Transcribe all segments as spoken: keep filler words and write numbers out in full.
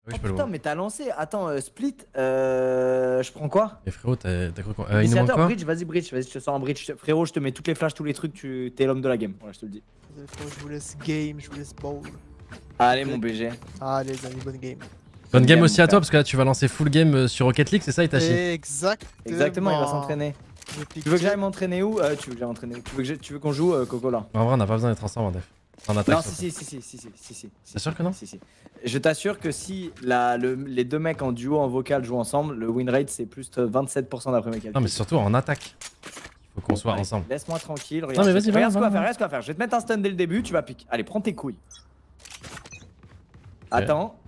Oui, oh je peux le putain, voir. mais t'as lancé. Attends, euh, split. Euh, je prends quoi? Et frérot, t'as cru quoi euh, Il nous manque Initiateur, quoi? bridge, vas-y, bridge. Vas-y, je te sors en bridge. Frérot, je te mets toutes les flashs, tous les trucs. Tu t'es l'homme de la game. Voilà, je te le dis. Je vous laisse game, je vous laisse ball. Allez, mon B G. Allez, les amis, bonne game. Bonne game game, aussi mon à toi frère. parce que là tu vas lancer full game euh, sur Rocket League, c'est ça Itachi? Exactement. Exactement, il va s'entraîner. Je pique Tu veux que j'aille jet. m'entraîner où? euh, Tu veux que j'aille m'entraîner où? Tu veux que j'ai- tu veux qu'on joue, euh, Coco là? En vrai, on n'a pas besoin d'être ensemble en def. En attaque. Non, surtout. si, si, si, si, si, si, si. T'es sûr que non? Si, si. Je t'assure que si la, le- les deux mecs en duo en vocal jouent ensemble, le win rate c'est plus de vingt-sept pour cent d'après mes calculs. Non, mais surtout en attaque. Il faut qu'on soit Allez, ensemble. Laisse-moi tranquille. Regarde, Non, mais vas-y, regarde va, ce qu'on va va, faire. va. Regarde ce qu'on va faire. Je vais te mettre un stun dès le début, tu vas pique. Allez, prends tes couilles. Attends.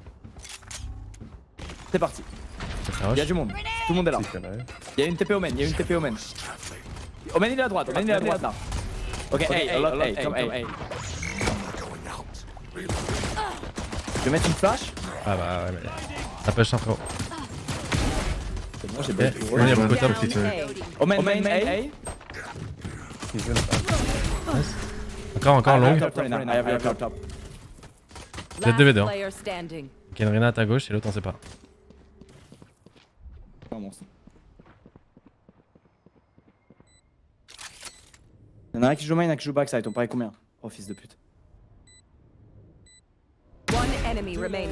C'est parti. Il y a du monde. Tout le monde est là. Il y a une T P Omen. Il y a une T P Omen. Omen il est à droite. Omen il est à droite là. Ok, hey, a lot, hey, come hey. Je vais mettre une flash. Ah bah ouais, mais. Ça pêche un frérot. C'est bon, j'ai Ok, bien on est beaucoup top. Omen, main, A. Encore, encore long. Top, top, Reyna. I have your top. Vous êtes deux v deux. Hein. Player standing. Ok, une Reyna à ta gauche et l'autre on sait pas. Oh, monstre. Y'en a un qui joue main, y'en a un qui joue backside. On paraît combien? Oh, fils de pute. One enemy remaining.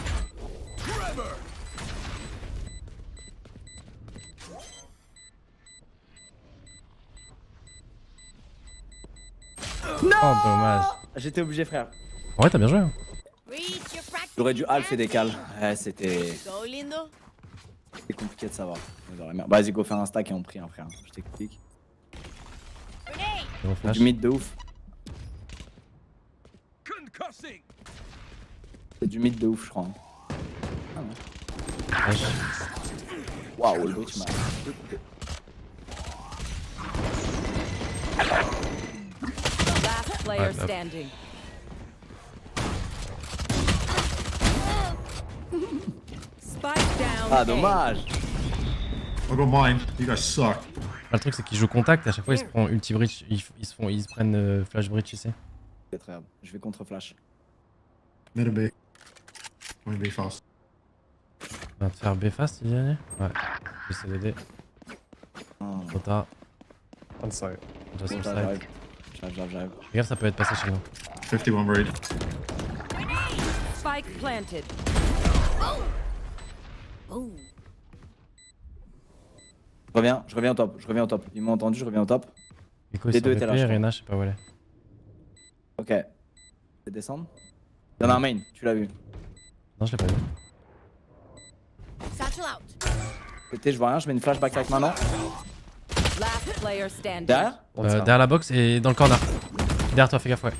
Oh, dommage. J'étais obligé, frère. En vrai, t'as bien joué. Hein. J'aurais dû half et décal. Ouais, c'était. Go lindo. C'était compliqué de savoir. On est dans la merde. Vas-y, go faire un stack et on prie, hein, frère. Je t'explique. Bon flash. Du mid de ouf. C'est du mid de ouf, je crois. hein. Ah non. Flash. Waouh, le bridge m'a. Last player Ouais, hop. standing. Spike down. Ah, A. dommage. I got mine. You guys suck. Ah, le truc c'est qu'ils jouent contact et à chaque fois ils se prennent ulti bridge, ils, ils se font, ils se prennent euh, flash bridge, tu sais. C'est très grave. Je vais contre flash. Mid and B. I'm gonna be fast. On va te faire B fast, il Ouais. J'essaie d'aider. Oh, Trop tard. On site. Just bon, on side. j'arrive. J'arrive, j'arrive, j'arrive. Fais gaffe, ça peut être passé chez nous. fifty-one raid. Spike planted. Je reviens, je reviens au top. Je reviens au top. Ils m'ont entendu, je reviens au top. Nico, Les ils deux sont étaient là, V P, je crois. Reyna, je sais pas où elle est. Ok. Je vais descendre. Il y en a un main, tu l'as vu. Non, je l'ai pas vu. Satchel out. Côté, je vois rien, je mets une flashback avec maintenant. Last player standing. Derrière. On Euh, site. derrière la box et dans le corner. Derrière toi, fais gaffe, ouais.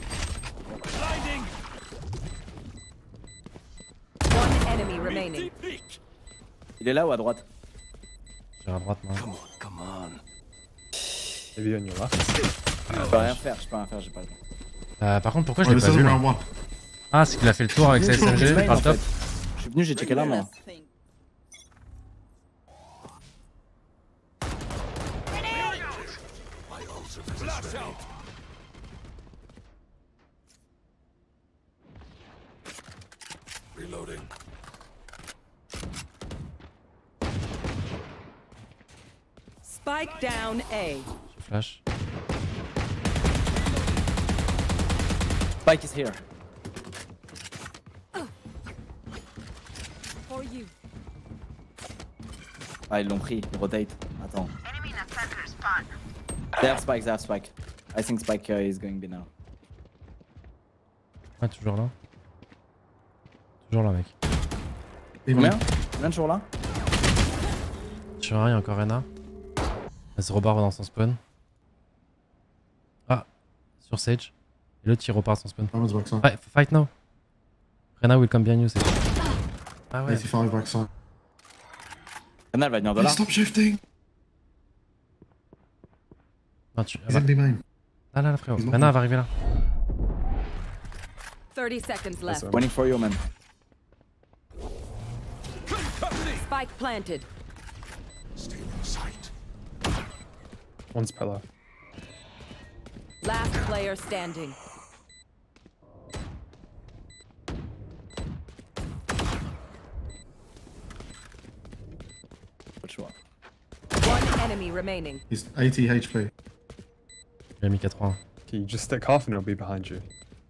One enemy remaining. Il est là ou à droite? J'ai à droite, moi. Maybe on your left. Je peux rien faire, je peux rien faire, j'ai pas le temps. Euh, par contre, pourquoi je Oh, l'ai this pas isn't vu là round one. Ah, c'est qu'il a fait le tour avec sa S M G Main, par en le top. fait. Je suis venu, j'ai checké l'arme. hein. Spike down A. Je flash. Spike is here. For you. Ah, ils l'ont pris, ils rotate. Attends. There Spike, there Spike. I think Spike uh, is going B now. Ouais, toujours là. Toujours là, mec. Combien? Combien toujours là? Sur un, il y a encore Reyna. Elle se rebarre dans son spawn. Ah, sur Sage. Et l'autre il repart dans son spawn. That one's backside. Fight, fight now. Reyna will come behind you, Sage. Ah ouais. eighty-five backside. Reyna, elle va venir de Hey, là. stop shifting. Non, tu... He's in B main. Ah là, là, frérot. He's not Reyna there. va arriver là. thirty seconds left. one. Waiting for you, man. Spike planted. One's pillar. Last player standing. enemy remaining. He's eighty H P. Il a mis quatre-vingts. Okay, you just stick half and it'll be behind you.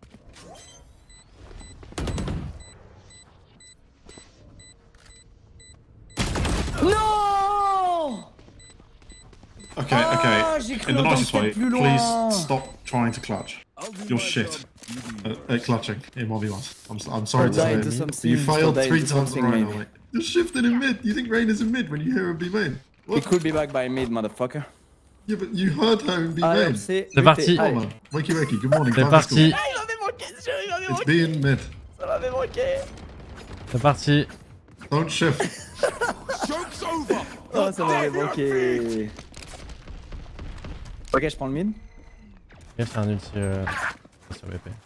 Non. Okay, Ah, okay. j'ai cru In the entendre nicest way, qu'elle plus loin. please stop trying to clutch. You're shit at, at clutching in one v ones. I'm, I'm sorry to Die say into it. something, You failed die three into times in a something, row now, mate. mate. You're shifting in mid. You think Rain is in mid when you hear her be main? He What? could be back by mid, motherfucker. Yeah, but you heard her be Ah, main. c'est C'est parti. Oh, man. Wakey wakey, good morning. C'est time to parti. school. Ah, il m'avait manqué, il m'avait It's manqué. being mid. Ça m'avait manqué. C'est parti. Don't shift. Oh, ça m'avait manqué. Ok, je prends le mid. Ok, c'est un ulti euh, sur V P.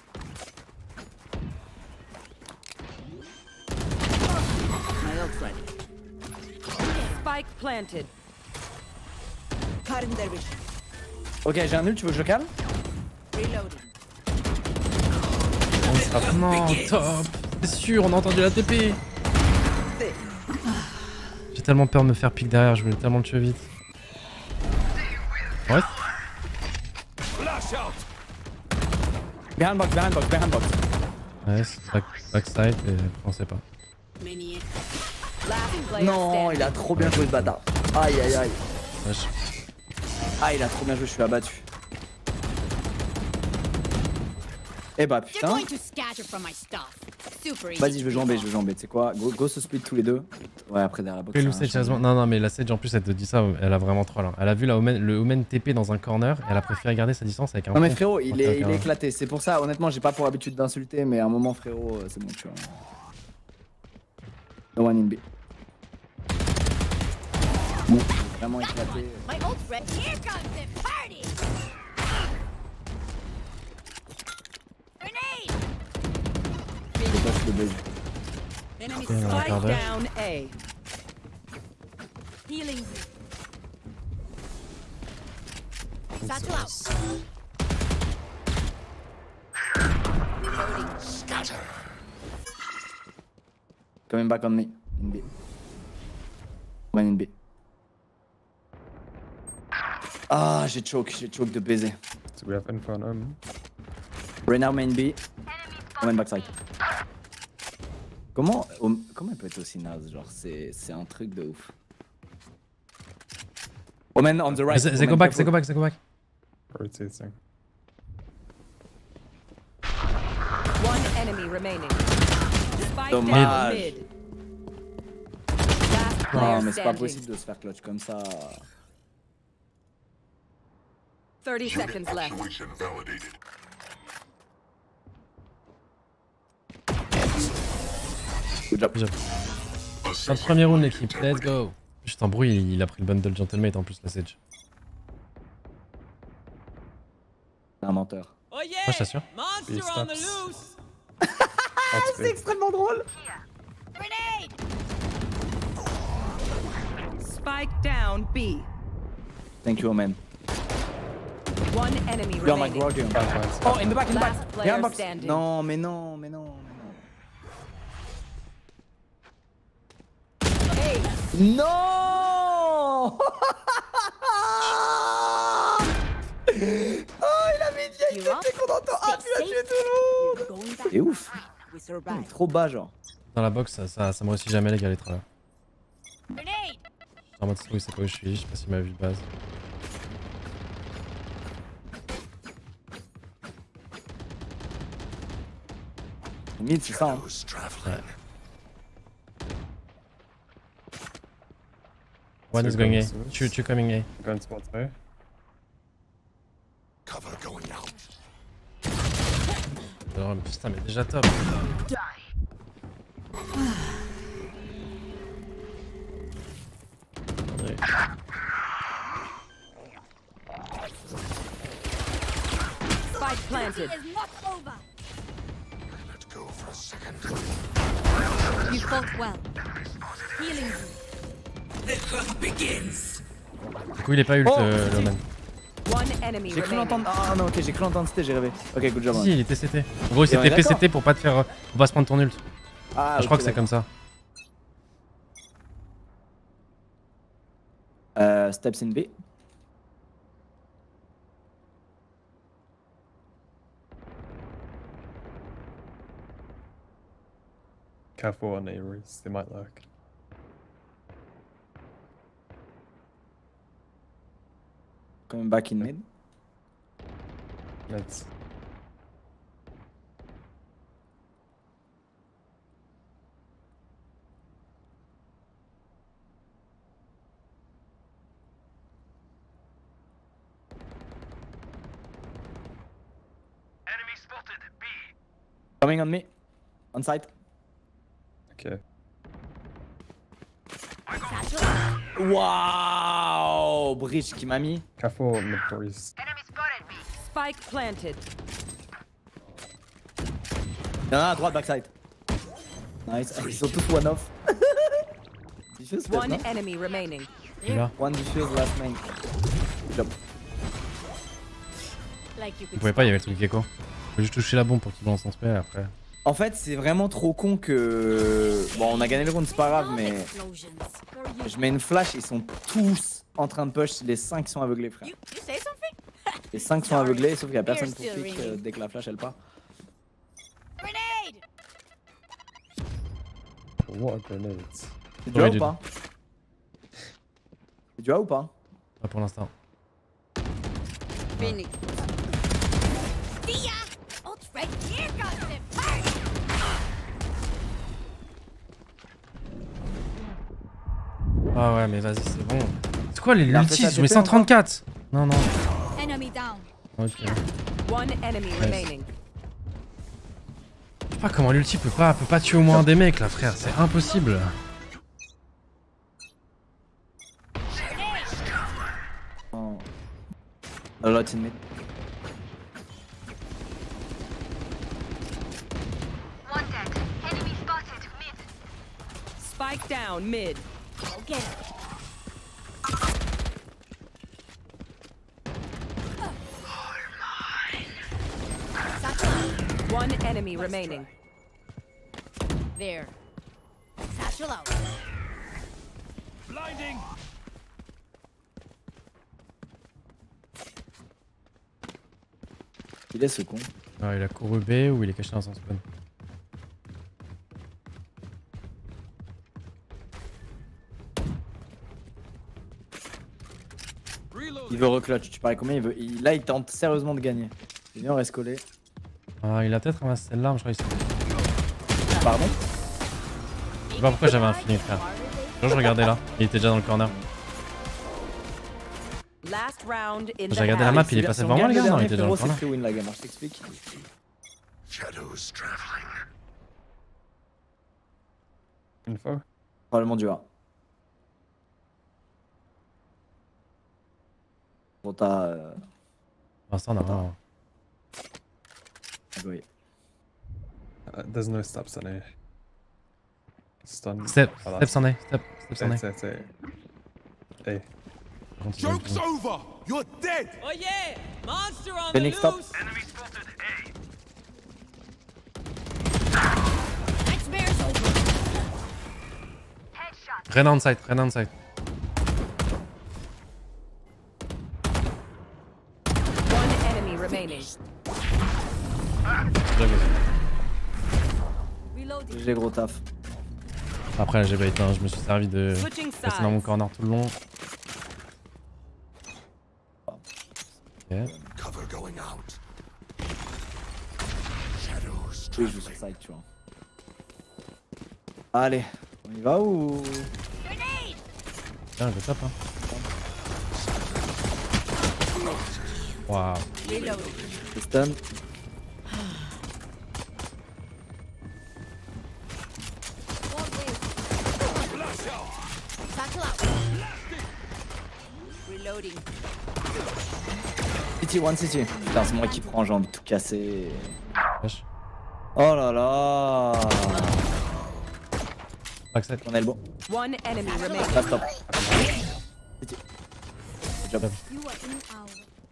My ult ready. Spike planted. Ok, j'ai un nul, tu veux que je le calme? Reloading. On sera non, top. C'est sûr, on a entendu la T P. J'ai tellement peur de me faire pique derrière, je voulais tellement le tuer vite. Ouais. Behind box, behind box, behind box. Ouais, c'est back, backside et on sait pas. Last player Non, standing. il a trop bien joué ce bâtard. Aïe aïe aïe. Wesh. Ah, il a trop bien joué, je suis abattu. Eh bah putain. Vas-y, je vais jamber, je vais jamber. Tu sais quoi? Go, go se split tous les deux. Ouais, après derrière la box. Fais le c'est un Sage, changement. non, non, mais la Sage en plus elle te dit ça, elle a vraiment troll. Hein. Elle a vu la Omen, le Omen T P dans un corner, elle a préféré garder sa distance avec un. Non mais pompe. frérot, il est, il un- est éclaté. C'est pour ça, honnêtement, j'ai pas pour habitude d'insulter, mais à un moment, frérot, euh, c'est bon, tu vois. No one in B. Bon, vraiment éclaté. My ult's ready. Here comes the party. Grenade. Je passe le buzz. Enemy Yeah, spike cover. down A. Healing. Satchel out. Reloading. Coming back on me. In B. One in B. Ah, j'ai choke, j'ai choke de baiser. So we have info on Omen. Right now, main B. Omen backside. Comment, Om- comment elle peut être aussi naze? Genre, c'est c'est un truc de ouf. Omen on the right. They they go Omen back, they careful. go back, they go back. Rotating. One enemy remaining. Spike Dommage. down mid. Last player Non, mais c'est pas standing. possible de se faire clutch comme ça. thirty seconds left. Good job. Good job. Un premier round l'équipe, let's go. Putain, bruit, il, il a pris le bundle Gentlemate en plus la Sage. C'est un menteur. Moi je t'assure. B steps. C'est extrêmement drôle. Grenade. Spike down B. Thank you, Omen. One enemy You're my remaining. guardian. Oh, in the back, in the Last back. player Behind box. standing. Non, mais non, mais non, mais Hey, non. Non. Oh, il avait dit You up? c'est qu'on entend. Ah, tu l'as Stay tué tout le We're going back. C'est ouf. We survived. Trop bas, genre. Dans la box, ça, ça, ça me réussit jamais les gars les travers. Grenade. Je suis en mode oui, c'est pas où je suis, je sais pas s'il m'a vu de base. Mid, c'est ça. Hein. One is So going A. goes- Two, two coming A. Going towards A. Alors, putain, mais déjà top. Ouais. spike planted. Is not over. You fought well. Healing you. Du coup, il est pas ult, Oh, euh, si, le man. One enemy J'ai cru remaining. l'entendre. Ah non, ok, j'ai cru l'entendre, c'était, j'ai rêvé. Ok, good job. Si, hein. si, il était C T. En gros, il Et on est s'était P C T d'accord. pour pas te faire. euh, Pour pas se prendre ton ult. Ah, je crois que c'est comme ça. Uh, steps in B. Careful on Ares, they might lurk. Coming back in mid. Let's. Coming on me. On site. Okay. Waouh! Bridge qui m'a mis. Careful mid doors. Spike planted. Il y en a un à droite, backside. Nice. Ils sont tous one off. Diffuse, peut-être, One non? enemy remaining. Il est là. One diffuse, last main. Good job. Like you Vous could pouvez pas, il y avait le truc gecko. Faut juste toucher la bombe pour qu'il lance son spell après. En fait, c'est vraiment trop con que. Bon, on a gagné le round, c'est pas grave, mais. explosions. For you. Je mets une flash, ils sont tous en train de push. Les cinq sont aveuglés, frère. You, you say something? Les cinq sont aveuglés, sauf qu'il y a personne pour Ears still pick euh, ringing. dès que la flash elle part. Grenade! What a grenade. C'est du A Ouais, ou du- pas? C'est du A ou pas? Pas pour l'instant. Phoenix. Dia! Ult right here, goddamn! Ah ouais, mais vas-y, c'est bon. C'est quoi les Il a refait l'ulti? sa Je mets T P cent trente-quatre. Non, non. Enemy down. Ok. One enemy remaining. Je sais pas comment l'ulti peut pas, peut pas tuer au moins un des mecs là, frère. C'est impossible. Oh. A lot in mid. Spike down mid. Go get him. One enemy remaining. There. Satchel out. Il est ce con. Ah, il a couru B ou il est caché dans son spawn. Il veut reclutch, tu parais combien il veut il... Là il tente sérieusement de gagner. Il vient, on reste collé. Ah, il a peut-être ramassé celle-là, mais je crois qu'il s'est... Pardon? Je sais pas pourquoi j'avais un feeling, frère. Je regardais là, il était déjà dans le corner. Last round in the J'ai regardé la half. map, il est passé devant moi, les gars? Non, il était déjà dans le c'est corner. free win la game, je t'explique. Info. Probablement du A. Bon t'as... Euh... Pour l'instant, on a rien. Oui. Uh, there's no steps on A. Stun. Step, Oh, step s'en est, step, step s'en That's est. it, that's it. A. Joke's over! You're dead! Oh yeah! Monster on Phoenix top. Nightmare's over. Ren on site, Ren on site. One enemy remaining. Reloading. J'ai gros taf. Après, j'ai bait, hein, je me suis servi de Switching rester dans mon sides. corner tout le long. Ok. Cover going out. Oui, je joue sur side, tu vois. Allez, on y va ou... Tiens, je tape, hein. Waouh. Reloading. C'est stun. Satchel out. Reloading. City, one city. Putain, c'est moi qui prends, j'ai envie de tout casser. Wesh. Oh là là. Backside. On a le bon. One enemy remaining. Last stop. City. Good job. You are in our.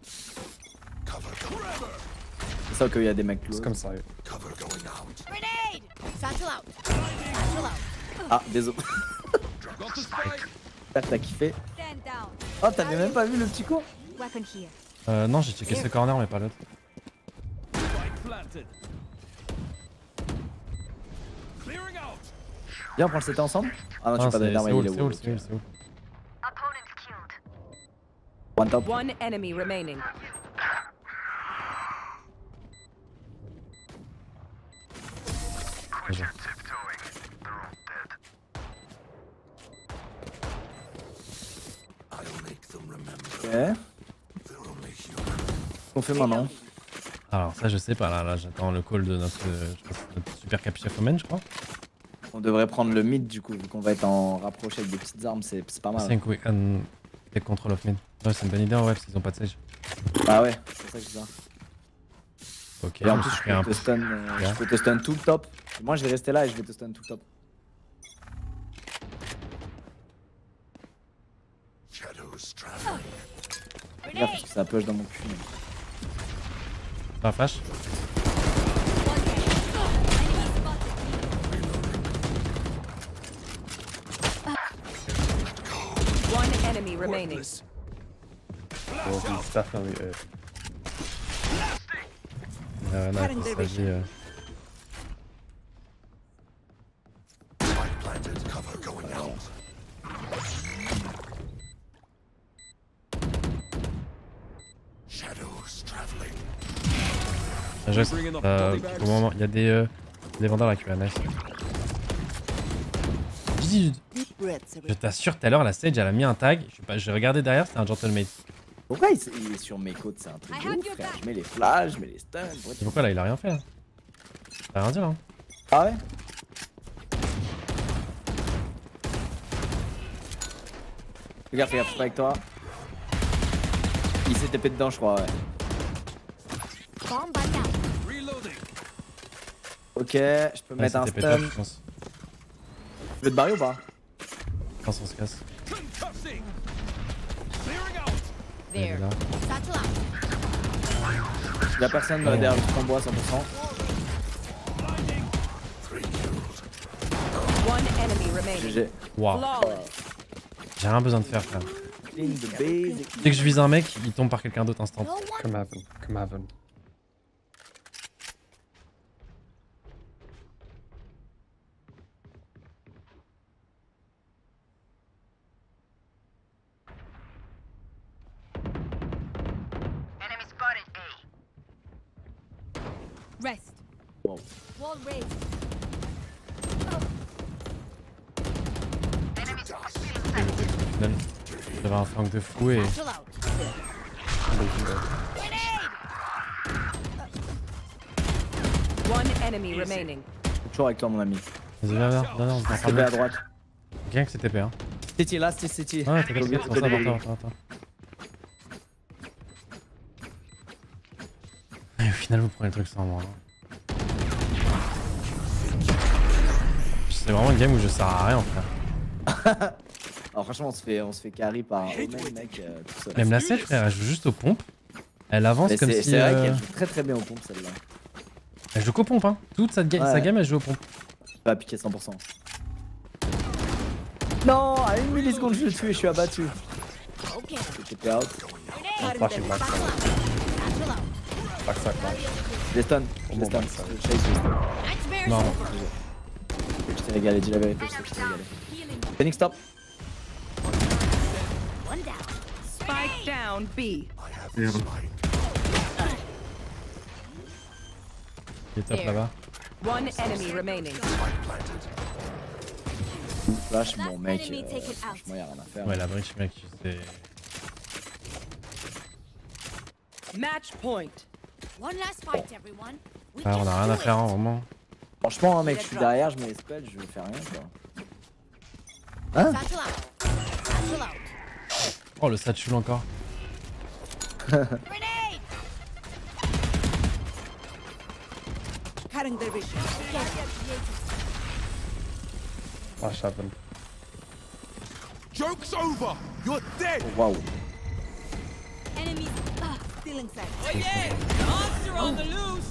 C'est ça qu'il y a des mecs close. C'est comme ça. Cover going out. Grenade. Satchel out. Satchel out. Ah, désolé. J'espère que t'as kiffé. Dead. Oh, t'avais même pas vu le petit con? Weapon here. Euh, non, j'ai checké ce corner, mais pas l'autre. Viens, on prend le C T ensemble? Ah non, tu Ah, peux pas donner c'est d'armes, c'est où, il est c'est où, où? c'est où, c'est où. One top. One enemy remaining. Déjà. Ok. On fait maintenant. Alors ça je sais pas là, là j'attends le call de notre, euh, je pense, notre super cap chef Omen je crois. On devrait prendre le mid du coup, vu qu'on va être en rapproché avec des petites armes, c'est c'est pas I mal. think we can take control of mid. Ouais c'est une bonne idée en vrai parce qu'ils ont pas de sage. Bah ouais, c'est ça que je dis. Ok, Et en je me plus, suis je pris un peux, te peu. stun, euh, Yeah. je peux te stun tout le top. Moi, je vais rester là et je vais te stun tout le top. Regarde, parce que ça push dans mon cul. mais- Pas un flash. One enemy remaining. Well, he's definitely it. Euh, non, il s'agit. Euh... Juste, euh, au moment, il y a des, euh, des vendeurs là qui va nice. Dis- Je t'assure, tout à l'heure, la Sage elle a mis un tag. Je sais pas, j'ai regardé derrière, c'était un gentleman. Pourquoi il, il est sur mes côtes? C'est un truc de ouf, frère. Je mets les flashs, je mets les stuns. Pourquoi tu- C'est pourquoi là, il a rien fait. Là. Il a rien dit là. Ah ouais? Regarde, regarde, je suis pas avec toi. Il s'est tapé dedans, je crois, ouais. Bomb by now. Ok, je peux Ouais, mettre un c'était pétard, stun. je pense. Tu veux te barrer ou pas? Je pense qu'on se casse. Il est There. là. Satchel out. Y'a personne Ouais. derrière le tronc bois cent pour cent. One enemy remaining. G G. Waouh. Flawless. J'ai rien besoin de faire, frère. Clean the basic. Dès que je vise un mec, il tombe par quelqu'un d'autre instant. No one. Come Heaven, come Heaven. Rest. Wow. Wall raised. Au final, j'avais un flank de fou et. Satchel out. One enemy remaining. Toujours avec toi, mon ami. Vas-y, viens, viens, viens, viens, on se T P à droite. Gang, c'est T P, hein. City, là, c'est City. Ouais, t'inquiète, t'inquiète, c'est pour ça, attends, attends, attends. Et au final, vous prenez le truc sans moi. hein. C'est vraiment une game où je sers à rien, frère. Alors, franchement, on se fait, on se fait carry par Omen, mec, euh, tout seul. Même la Sage, frère, elle joue juste aux pompes. Elle avance Mais comme c'est si. c'est vrai euh, qu'elle joue très très bien aux pompes, celle-là. Elle joue qu'aux pompes, hein. Toute sa, ga- Ouais. sa game, elle joue aux pompes. Je vais piquer cent pour cent. Non, à une milliseconde, je le tue et je suis abattu. Okay. T P out. I'm flashing back Satchel side. out. Satchel out. Backside flash. Je les stun, je les Bon, stun. bah, ça. Je chase, je les stun. Nightmare's Non. over. Je t'ai régalé, dis la vérité, je sais que je t'ai régalé. Healing. Phoenix top. One down. Spike down B. Yeah, Il est top là-bas. One enemy remaining. Flash, mon mec, enemy euh, taken out. franchement, y'a rien à faire. Ouais, la briche, mec, c'est. Match point. One last fight, everyone. We Ah, on can a rien do à it. faire, hein, vraiment. Franchement, hein, mec, je suis derrière, je mets les spells, je vais faire rien, quoi. Hein? Satchel out. Satchel out. Oh, le satchel encore. Grenade. Cutting their vision. Flash Heaven. Joke's over! You're dead! Oh, waouh. Enemies. Ah, still inside. Oh yeah! Monster on the loose!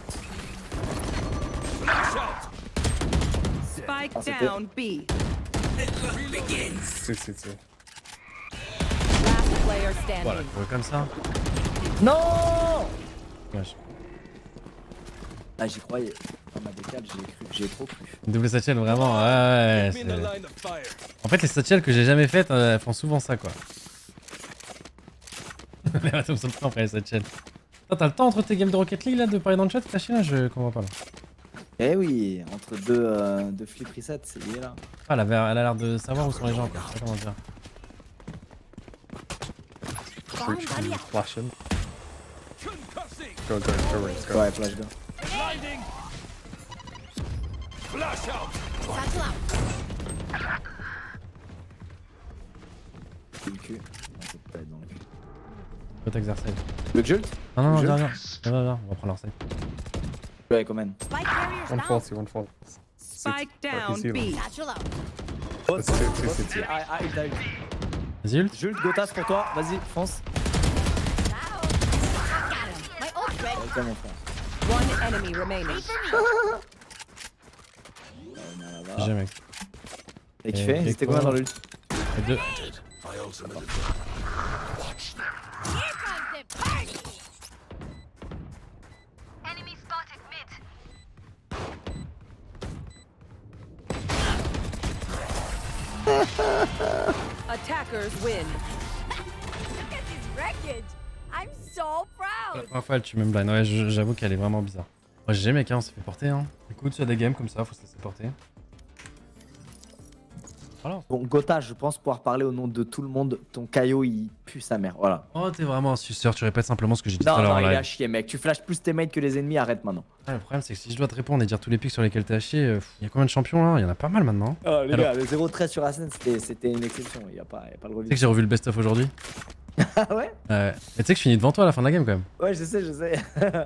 Spike Ah, c'était- down B. Si, si, si. Last player standing. Voilà, courir comme ça. Non. Wesh. Ah, j'y croyais. Dans ma décale, j'ai cru. J'ai trop cru. Double satchel, vraiment, ouais, ouais. Me in the c'est- line of fire. En fait, les satchels que j'ai jamais faites, euh, elles font souvent ça, quoi. Mais attends, me saute pas après les satchels. Toi, t'as le temps entre tes games de Rocket League là de parler dans le chat, ta chien là, je comprends pas là. Eh oui, entre deux, euh, deux flip resets, c'est lié là. Ah, elle, avait- elle a l'air de savoir où sont les gens, quoi. Je sais pas comment dire. Breach can flash him. Concussing. Go, go, go, Reese, go. Ouais, flash deux. Blinding. Flash out. Satchel out. C'est le cul. Non, c'est pas être dans le cul. Faut t'exercer. Le jolt? Non, non, non, Je- viens, viens. Viens, viens, viens, on va prendre leur side. Ouais, comment? Spike carriers one down. forty, one forty. Spike Or down he's healing. B. Satchel out. Oh, It's two, two, two, two. Ah, ah, il a eu. Vas-y, ult. Jolt, Gotas pour toi. Vas-y, fonce. Got him. My ult ready. Ok, mon frère. One enemy remaining. Wait for me. G G, mec. Et kiffé? Et C'était quoi combien dans l'ult? Et deux. Here comes the party. Enemy spotted mid. Attackers win. Look at this wreckage. I'm so La proud. première fois, elle tue même blind. Ouais, je- j'avoue qu'elle est vraiment bizarre. Moi, G G, mec, hein, on s'est fait porter, hein. Écoute, sur des games comme ça, faut se laisser porter. Voilà. Bon, Gotha, je pense pouvoir parler au nom de tout le monde. Ton caillot, il pue sa mère. Voilà. Oh, t'es vraiment un suceur, tu répètes simplement ce que j'ai dit tout Non, à l'heure non, en il est live. à chier, mec. Tu flashes plus tes mates que les ennemis. Arrête maintenant. Ah, le problème, c'est que si je dois te répondre et dire tous les pics sur lesquels t'es haché, euh, il y a combien de champions là? Il y en a pas mal maintenant. Oh, les Alors- gars, le zéro treize sur Ascent, c'était c'était une exception. Il n'y a, pas- y a pas le Tu sais revue. que j'ai revu le best-of aujourd'hui? Ah ouais? Ouais. Mais tu sais que je finis devant toi à la fin de la game quand même. Ouais, je sais, je sais.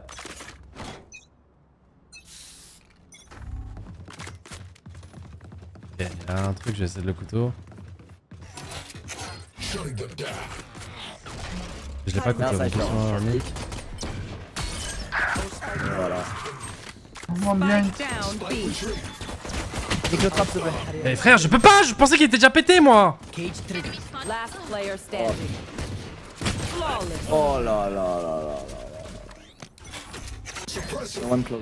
Ok, il y a un truc, je vais essayer de le couteau. Je l'ai pas Non, couteau, ça mais fait attention, un Nick. Voilà. Spike down B. Nique le trap, s'il te plaît. Allez, Eh frère, je peux pas, je pensais qu'il était déjà pété moi. Last player standing. Flawless. Oh là là là là là là. One close.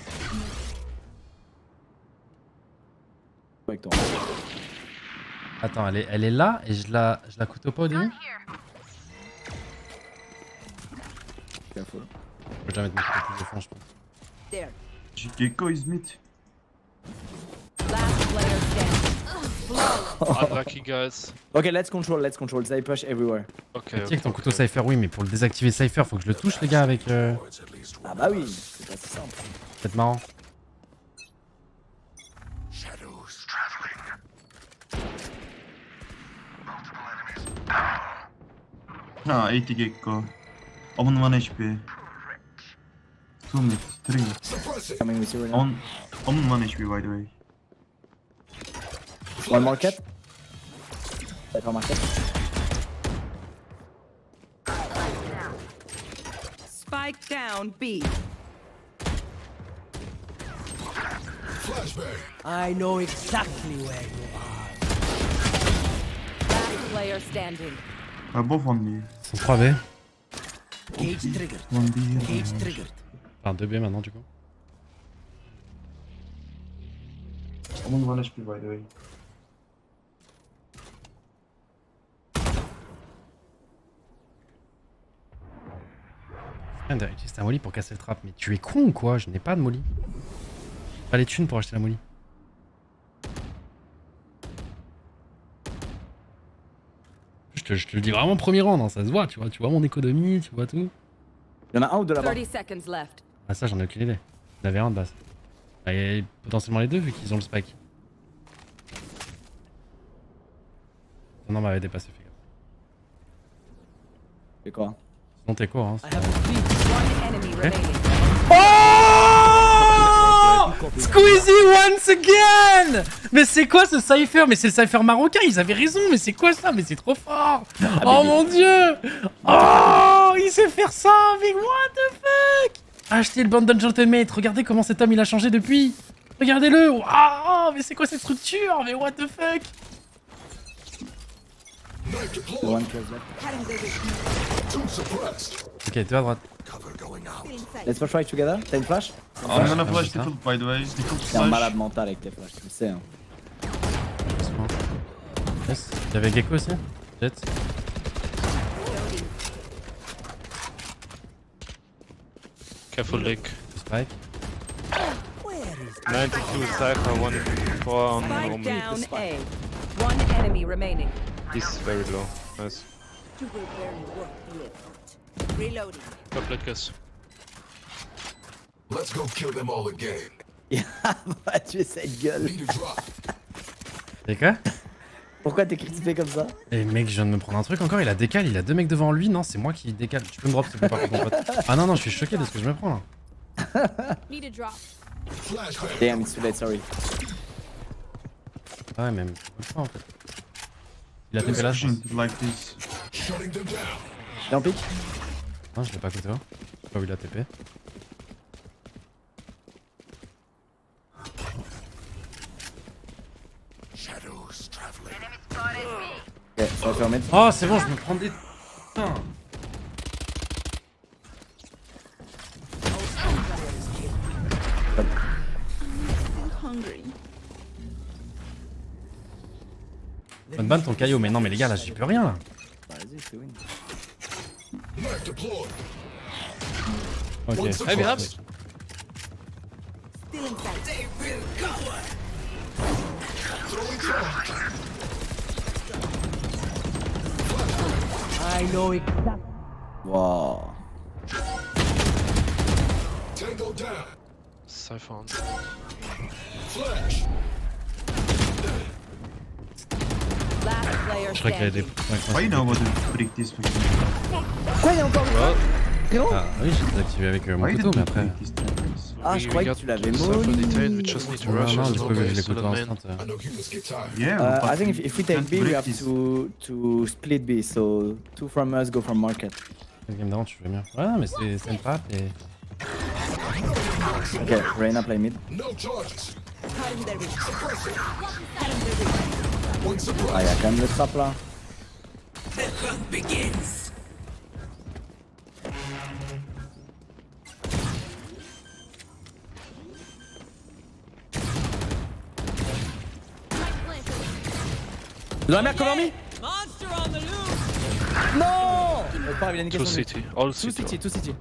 Avec toi. Attends, elle est, elle est là et je la, je la couteau pas au début? Careful. Je peux jamais te mettre plus de fond, je pense. There. Gecko is mid. Last player standing. Unlucky guys. Ok, let's control, let's control. They push everywhere. Ok. Tu sais avec ton couteau Cypher, oui, mais pour le désactiver Cypher, faut que je le touche les gars avec. Euh... Ah bah oui, c'est pas si simple. C'est marrant. Ah, eighty Gecko. Omen one H P. Two mid, three. Coming with you right now. On, Omen one H P by the way. One market. Cypher market. Spike down B. I know exactly where you Last player standing. Uh, both on B. Ils sont trois B. are. Cage triggered. One B. Cage triggered. Enfin deux B maintenant du coup. Omen one H P by the way. Putain, d'avoir utilisé ta molly pour casser le trap. Mais tu es con ou quoi? Je n'ai pas de molly. Pas les thunes pour acheter la molly. Je te, je te le dis vraiment premier rang, hein, ça se voit, tu vois, tu vois mon économie, tu vois tout. Il y en a un ou deux là-bas. thirty seconds left. Ah ça j'en ai aucune idée. Il y en avait un de base. Et potentiellement les deux vu qu'ils ont le spike. Non, non, m'avait dépassé, fais gaffe. C'est quoi? Sinon t'es quoi hein? I have a beat. One enemy remaining. Oh Squeezie once again. Mais c'est quoi ce Cypher? Mais c'est le Cypher marocain, ils avaient raison, mais c'est quoi ça? Mais c'est trop fort. Oh mon dieu. Oh il sait faire ça avec what the fuck. Achetez le bundle Ultimate, regardez comment cet homme il a changé depuis. Regardez-le. Waouh, mais c'est quoi cette structure? Mais what the fuck. One close left. Ok, deux à droite. Let's push right together. T'as une flash? I'm gonna flash default by the way. Default T'es un flash. malade mental avec tes flashs, tu le sais. Hein. Doucement. Yes. Il y avait Gecko aussi. Jet. Careful, Lick. Spike. ninety-two Cypher, one four on Spike Roman. down A. One enemy remaining. This is very low. Nice. You will barely work the effort. Reloading. Top Lucas. Let's go kill them all again. Va tuer cette gueule. C'est quoi? Pourquoi t'es crispé comme ça? Eh mec, je viens de me prendre un truc encore, il a décalé, il a deux mecs devant lui, non c'est moi qui décale. Tu peux me drop s'il te plaît par contre mon pote. Ah non non, je suis choqué de ce que je me prends là. Need a drop. Damn, it's too late, sorry. Ah ouais même, je pas en fait. Il a T P là je pense. Like this. T'es en pique? Non je l'ai pas à côté là. Je sais pas où il a T P. Ok, ça va fermer. Oh c'est bon, je me prends des... Putain. Bonne banne ton caillou, mais non mais les gars là j'y peux rien là. Bah, vas-y, fais win. Ok. Hey, behind. Still inside. I know exactly. Wow. Tango down. Cypher on. Flash. Last player Je crois qu'il y a des... standing. Why you know what to break this fucking... Quoi, il y a encore What? Frérot? Ah oui j'ai désactivé avec euh, mon Why you couteau mais didn't après... break this twice? Ah, je croyais que tu l'avais molly. We just need to Non rush non as du coup well, vu que je guys, l'ai to the couteau main. instant. I know humans get tired. Yeah, Uh, but I think if, if we take can't B, we break have this. to to split B. So two from us go from market. Le game d'avant tu jouais bien. Ouais non mais c'est c'est une patte et... Ok, Reyna play mid. No charges. Cutting their reach. One surprise. Ah, il y a quand même le trap là. De la merde, cover me. Non. Euh, pas grave, il a niqué Two son mid. city. All Two city. city, two city.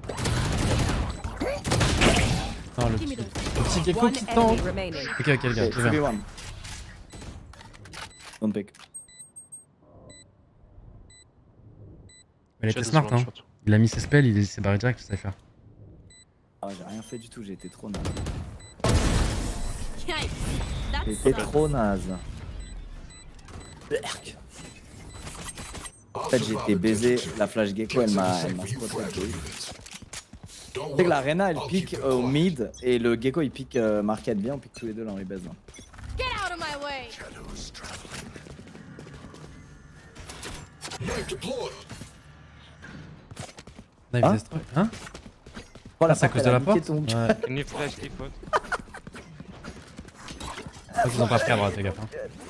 Non le petit... Le petit gecko One qui tente. enemy remaining. Ok ok les gars, Ok, je viens. two v one. Don't pick. Il était Shot is smart one hein. shot. Il a mis ses spells, il s'est barré direct, je savais faire. Ah, j'ai rien fait du tout, j'ai été trop naze. Yikes. J'ai That's été trop naze. Berk. En fait, j'ai été baisé, la flash gecko elle m'a elle m'a spoté. Tu sais que la Reyna elle pique euh, au mid et le gecko il pique euh, market bien, on pique tous les deux là on les baise. Hein. Get out of my way. Knife deployed. Knife Hein destroy. Hein? Oh, Ah c'est à cause de la porte? ton... Ouais. Can you flash default? Ah, ils ont pas pris à droite, les gars. Hein.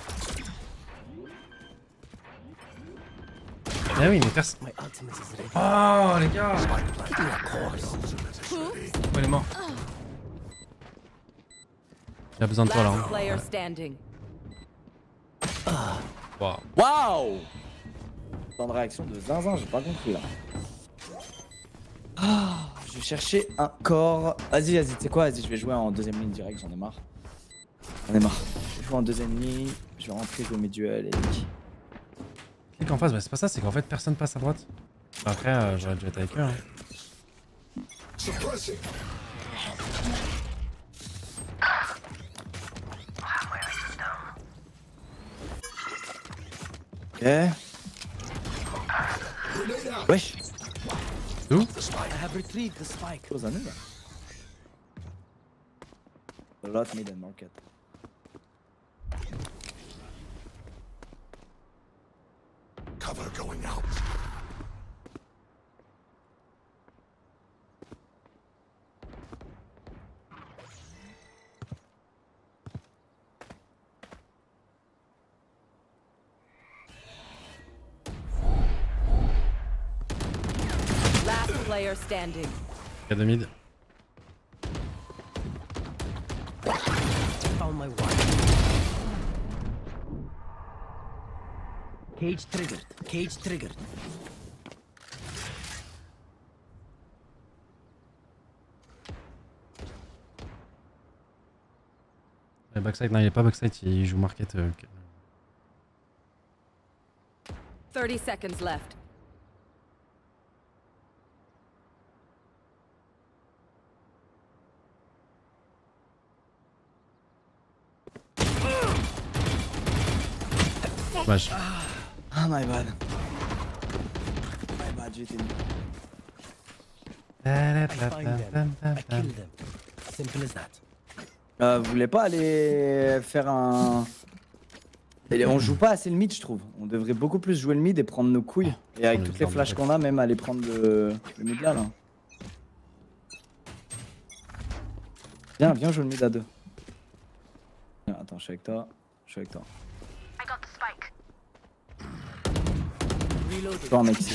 Ah oui, mais personne. My ultimate is ready. Oh, les gars! Give me a course. Oh, il est mort. Il a besoin de toi là. Last Hein. player standing. Wow. Waouh! Temps de réaction de zinzin, j'ai pas compris là. Ah, je vais chercher un corps. Vas-y, vas-y, tu sais quoi? Vas-y, je vais jouer en deuxième ligne direct, j'en ai marre. J'en ai marre. Je vais jouer en deuxième ligne, je vais rentrer, jouer mes duels et. Clique en face, bah c'est pas ça, c'est qu'en fait personne passe à droite. Après, euh, j'aurais dû être avec eux. Hein. Suppressing. Ok. Wesh! Où? I have retrieved the spike. Close à nous là. A lot mid and market. Cover going out. player standing. Il y a deux mid. Found my one. Cage triggered. Cage triggered. Ouais, backside, non, il est pas backside, il joue market. Euh, ok. thirty seconds left. Dommage. Ah, my bad. My bad, j'étais mis. I find them. I kill them. Simple as that. Euh, vous voulez pas aller faire un... Et on joue pas assez le mid, je trouve. On devrait beaucoup plus jouer le mid et prendre nos couilles. Et avec On toutes est les dans flashs le qu'on a, même aller prendre le, le mid là, là. Viens, viens jouer le mid à deux. Viens, attends, je suis avec toi. Je suis avec toi. Reloading. Toi, mec, ici.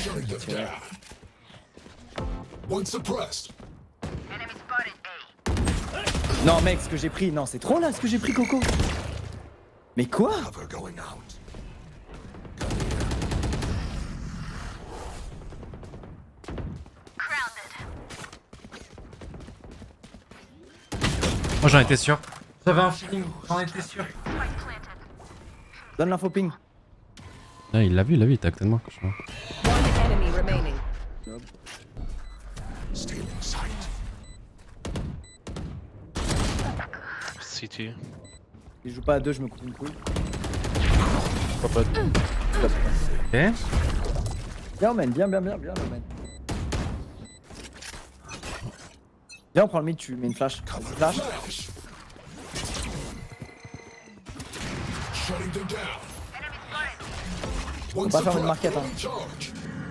One suppressed. Non, mec, ce que j'ai pris, non, c'est trop là ce que j'ai pris, Coco. Mais quoi? Cover going out. Moi j'en étais sûr. J'avais un feeling, j'en étais sûr. Donne l'info ping. Ah, il l'a vu, il l'a vu, il t'a tellement. One enemy remaining. Stealing sight. C T. Il joue pas à deux, je me coupe une couille. Pop it. Ok. Bien, man, bien, bien, bien, bien, man. Viens, on prend le mid, tu mets une flash. Une flash. Flash. Shutting them down. On One va pas faire une suppressed. marquette, hein. Charge.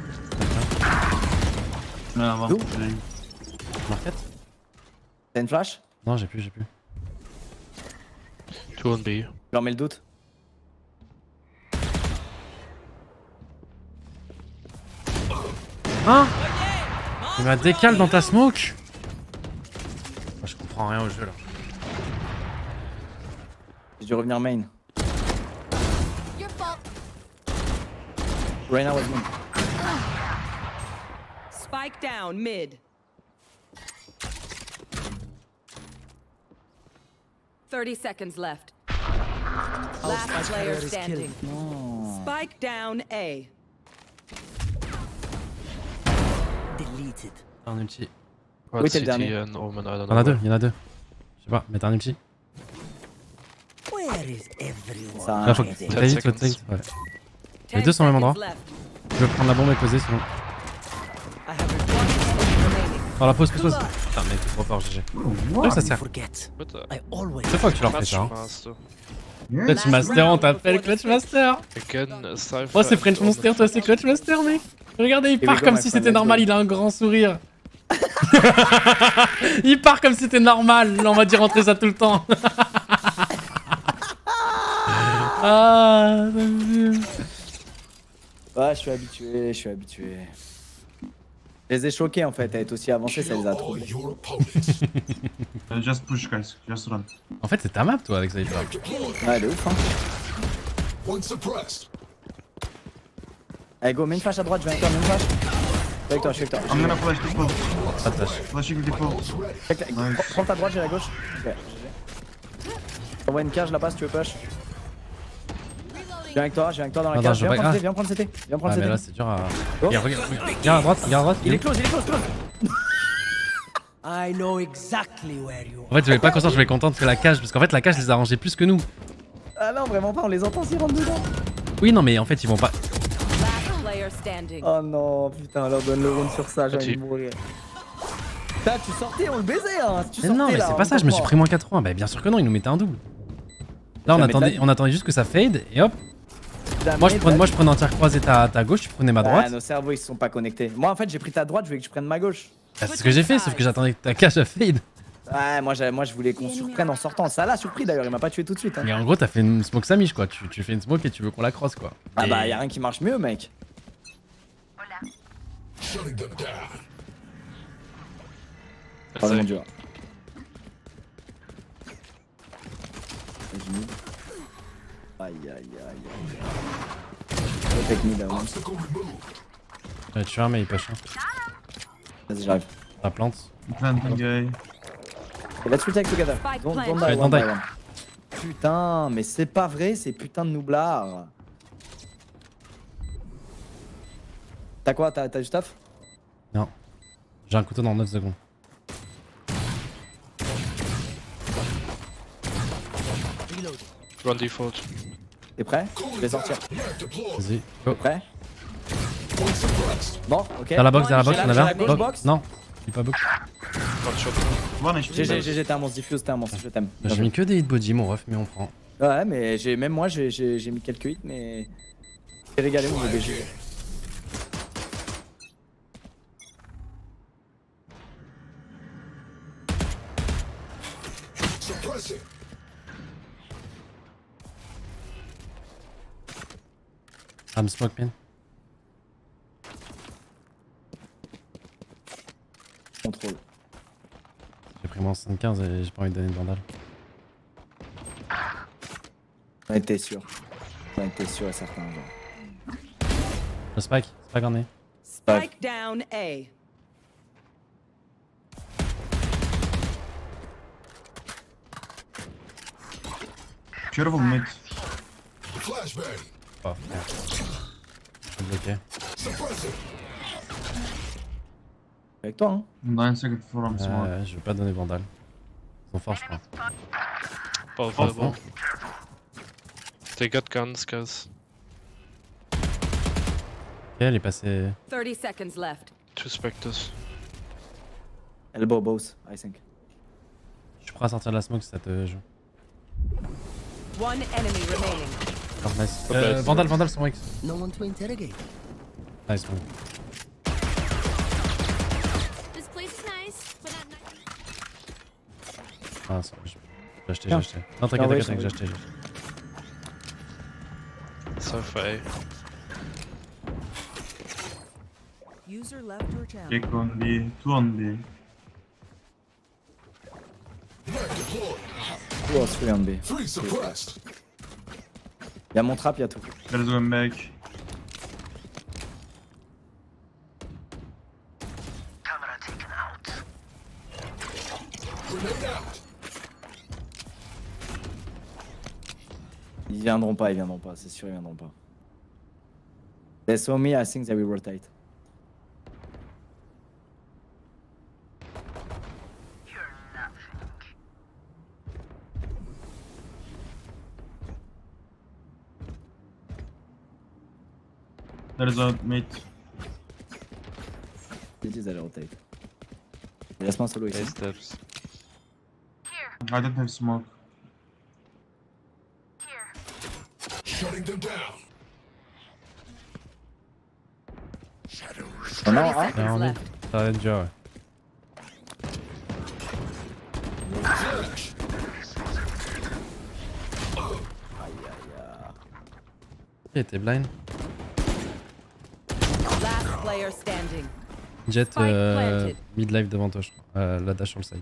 Je vais l'avoir. D'où? Je l'ai eu. Market? T'as une flash? Non, j'ai plus, j'ai plus. Two on B. Je leur mets le doute. Hein? Il m'a décalé dans ta smoke? Moi, je comprends rien au jeu là. J'ai dû revenir main. Your fault. Reyna was main. Spike down mid. thirty seconds left. Last spike player carrier is standing. Non. Spike down A. Deleted. Un ulti. What Oui, t'es le C T dernier. and Omen, I don't Y'en a know. deux, y'en a deux. Je sais pas, mais t'as un ulti. Where is everyone? Ça Là, faut que hiding? très vite, faut très vite. Ouais. Les deux sont au même endroit. Left. Je vais prendre la bombe et poser sinon. I have one enemy remaining. Oh la pause, pause, pause. Putain, mec, t'es trop fort, G G. Ouais, ça sert. Forget. What the? I always. C'est fois que tu leur fais Match ça. Hein. master. Clutch Master, on t'appelle Clutch Master. Again, Cypher. Moi, c'est French Monster, toi, c'est Clutch Master, mec. Regardez, il part go, comme my si friend, c'était let's normal, go. il a un grand sourire. Il part comme si c'était normal. Là, on va dire rentrer ça tout le temps. Ah, ça me fume. Ouais, je suis habitué, je suis habitué. Je les ai choqués en fait, à être aussi avancés, ça les a All troublés. your opponents. Uh, Just push, guys. Just run. En fait, c'est ta map, toi, avec ça. Ouais, de ouf, hein. One suppressed. Allez, go, mets une flash à droite, je viens avec toi, mets une flash. Je suis avec toi, je suis avec toi. I'm gonna flash depot. Pas de flash. Flashing depot. Check la- Nice. Prends ta droite, j'ai la gauche. Ok, G G. T'envoies une cage là-bas si tu veux push. Je viens avec toi, je viens avec toi dans la Non, cage. non, je Viens vais prendre pas- C T, viens prendre C T. Viens prendre Ouais, mais là, C T. c'est dur à. Oh. Regarde, regarde, regarde. Regarde à droite, regarde à droite. Il est close, il est close, close. I know exactly where you En fait, je vais pas content, je vais content que la cage, parce qu'en fait, la cage les a rangés plus que nous. Ah non, vraiment pas, on les entend s'ils rentrent dedans. Oui, non, mais en fait, ils vont pas. Last player standing. Oh non, putain, leur donne le round sur ça, j'ai envie de Petit. mourir. Putain, tu sortais, on le baisait, hein. Tu Mais sortais, non, mais là, c'est on pas ça, je me suis comprend. pris moins quatre-vingts. Bah, bien sûr que non, ils nous mettaient un double. Là, on Ça m'étonne. attendait, on attendait juste que ça fade, et hop. Jamais Moi, je de prenais, la moi, je prenais entière croisée ta, ta gauche, tu prenais ma Ah, droite. nos cerveaux ils se sont pas connectés. Moi en fait j'ai pris ta droite, je voulais que tu prennes ma gauche. Bah, c'est ce que j'ai fait, sauf que j'attendais que ta cage à fade. Ouais, moi, j'ai- moi je voulais qu'on surprenne en sortant. Ça l'a surpris d'ailleurs, il m'a pas tué tout de suite. Hein. Mais en gros, t'as fait une smoke samiche, quoi. Tu, tu fais une smoke et tu veux qu'on la crosse, quoi. Ah Et- bah y'a rien qui marche mieux, mec. Shutting them down. Vraiment dur. Aïe aïe aïe aïe. Technique d'avant. Ouais, tu vois, mais il pêche. Hein. Vas-y, j'arrive. La plante. Planting guy. Let's retake together. Don't, don't die, Ouais, one don't by die. one. Putain, mais c'est pas vrai, c'est putain de noublard. T'as quoi? T'as du stuff? Non. J'ai un couteau dans neuf secondes. Run default. T'es prêt? Je vais sortir. Vas-y, go. Prêt? Bon, ok. Dans la box, dans la box, J'ai on a j'ai la là. gauche Box. box. Non, il est pas box. One shot. One H P. G G, G G, t'es un monstre, diffuse, t'es un monstre, je t'aime. J'ai mis que des hitbody, mon ref, mais on prend. Ouais, mais j'ai même moi, j'ai j'ai- j'ai mis quelques hits, mais j'ai régalé mon B G. Suppressing. I'm smoke pin. Contrôle. J'ai pris mon soixante-quinze et j'ai pas envie de donner de vandale. J'en étais sûr. J'en étais sûr et certain. Genre. Le spike, spike en est. Spike down A. Careful mid. Flashbang. Oh, merde. Je suis bloqué. Suppressing. Avec toi, hein. nine seconds from smart. Euh, je vais pas donner vandale. Ils sont forts, je crois. Pas Oh, available. They got guns, guys. Ok, elle est passée. thirty seconds left. Two specters. Elbow both, I think. Je suis prêt à sortir de la smoke si ça te joue. One enemy remaining. Oh, nice. Euh, vandale, vandale sur X. No one to interrogate. Nice, bon. This place is nice, but not nice. Ah, ça, j'ai j'ai acheté, j'ai acheté. Non, t'inquiète, ouais, t'inquiète, je j'ai acheté, j'ai acheté. South A. User left your channel. Gecko on B. Two on B. Two or three on B. Three suppressed. Y'a mon trap, y'a tout. Let's go back. Grenade out. Ils viendront pas, ils viendront pas, c'est sûr, ils viendront pas. They saw me, I think they will rotate. There's a mid. Ils disent d'aller rotate. Laisse-moi solo ici. A steps. I don't have smoke. Shutting them down. Oh non, thirty hein? Bien, seconds on est. left. Ça va être dur, ouais. Flash. Il était blind. Last player standing. Jet Spike euh, planted. mid-life devant toi, je crois. Euh, la dash sur le side.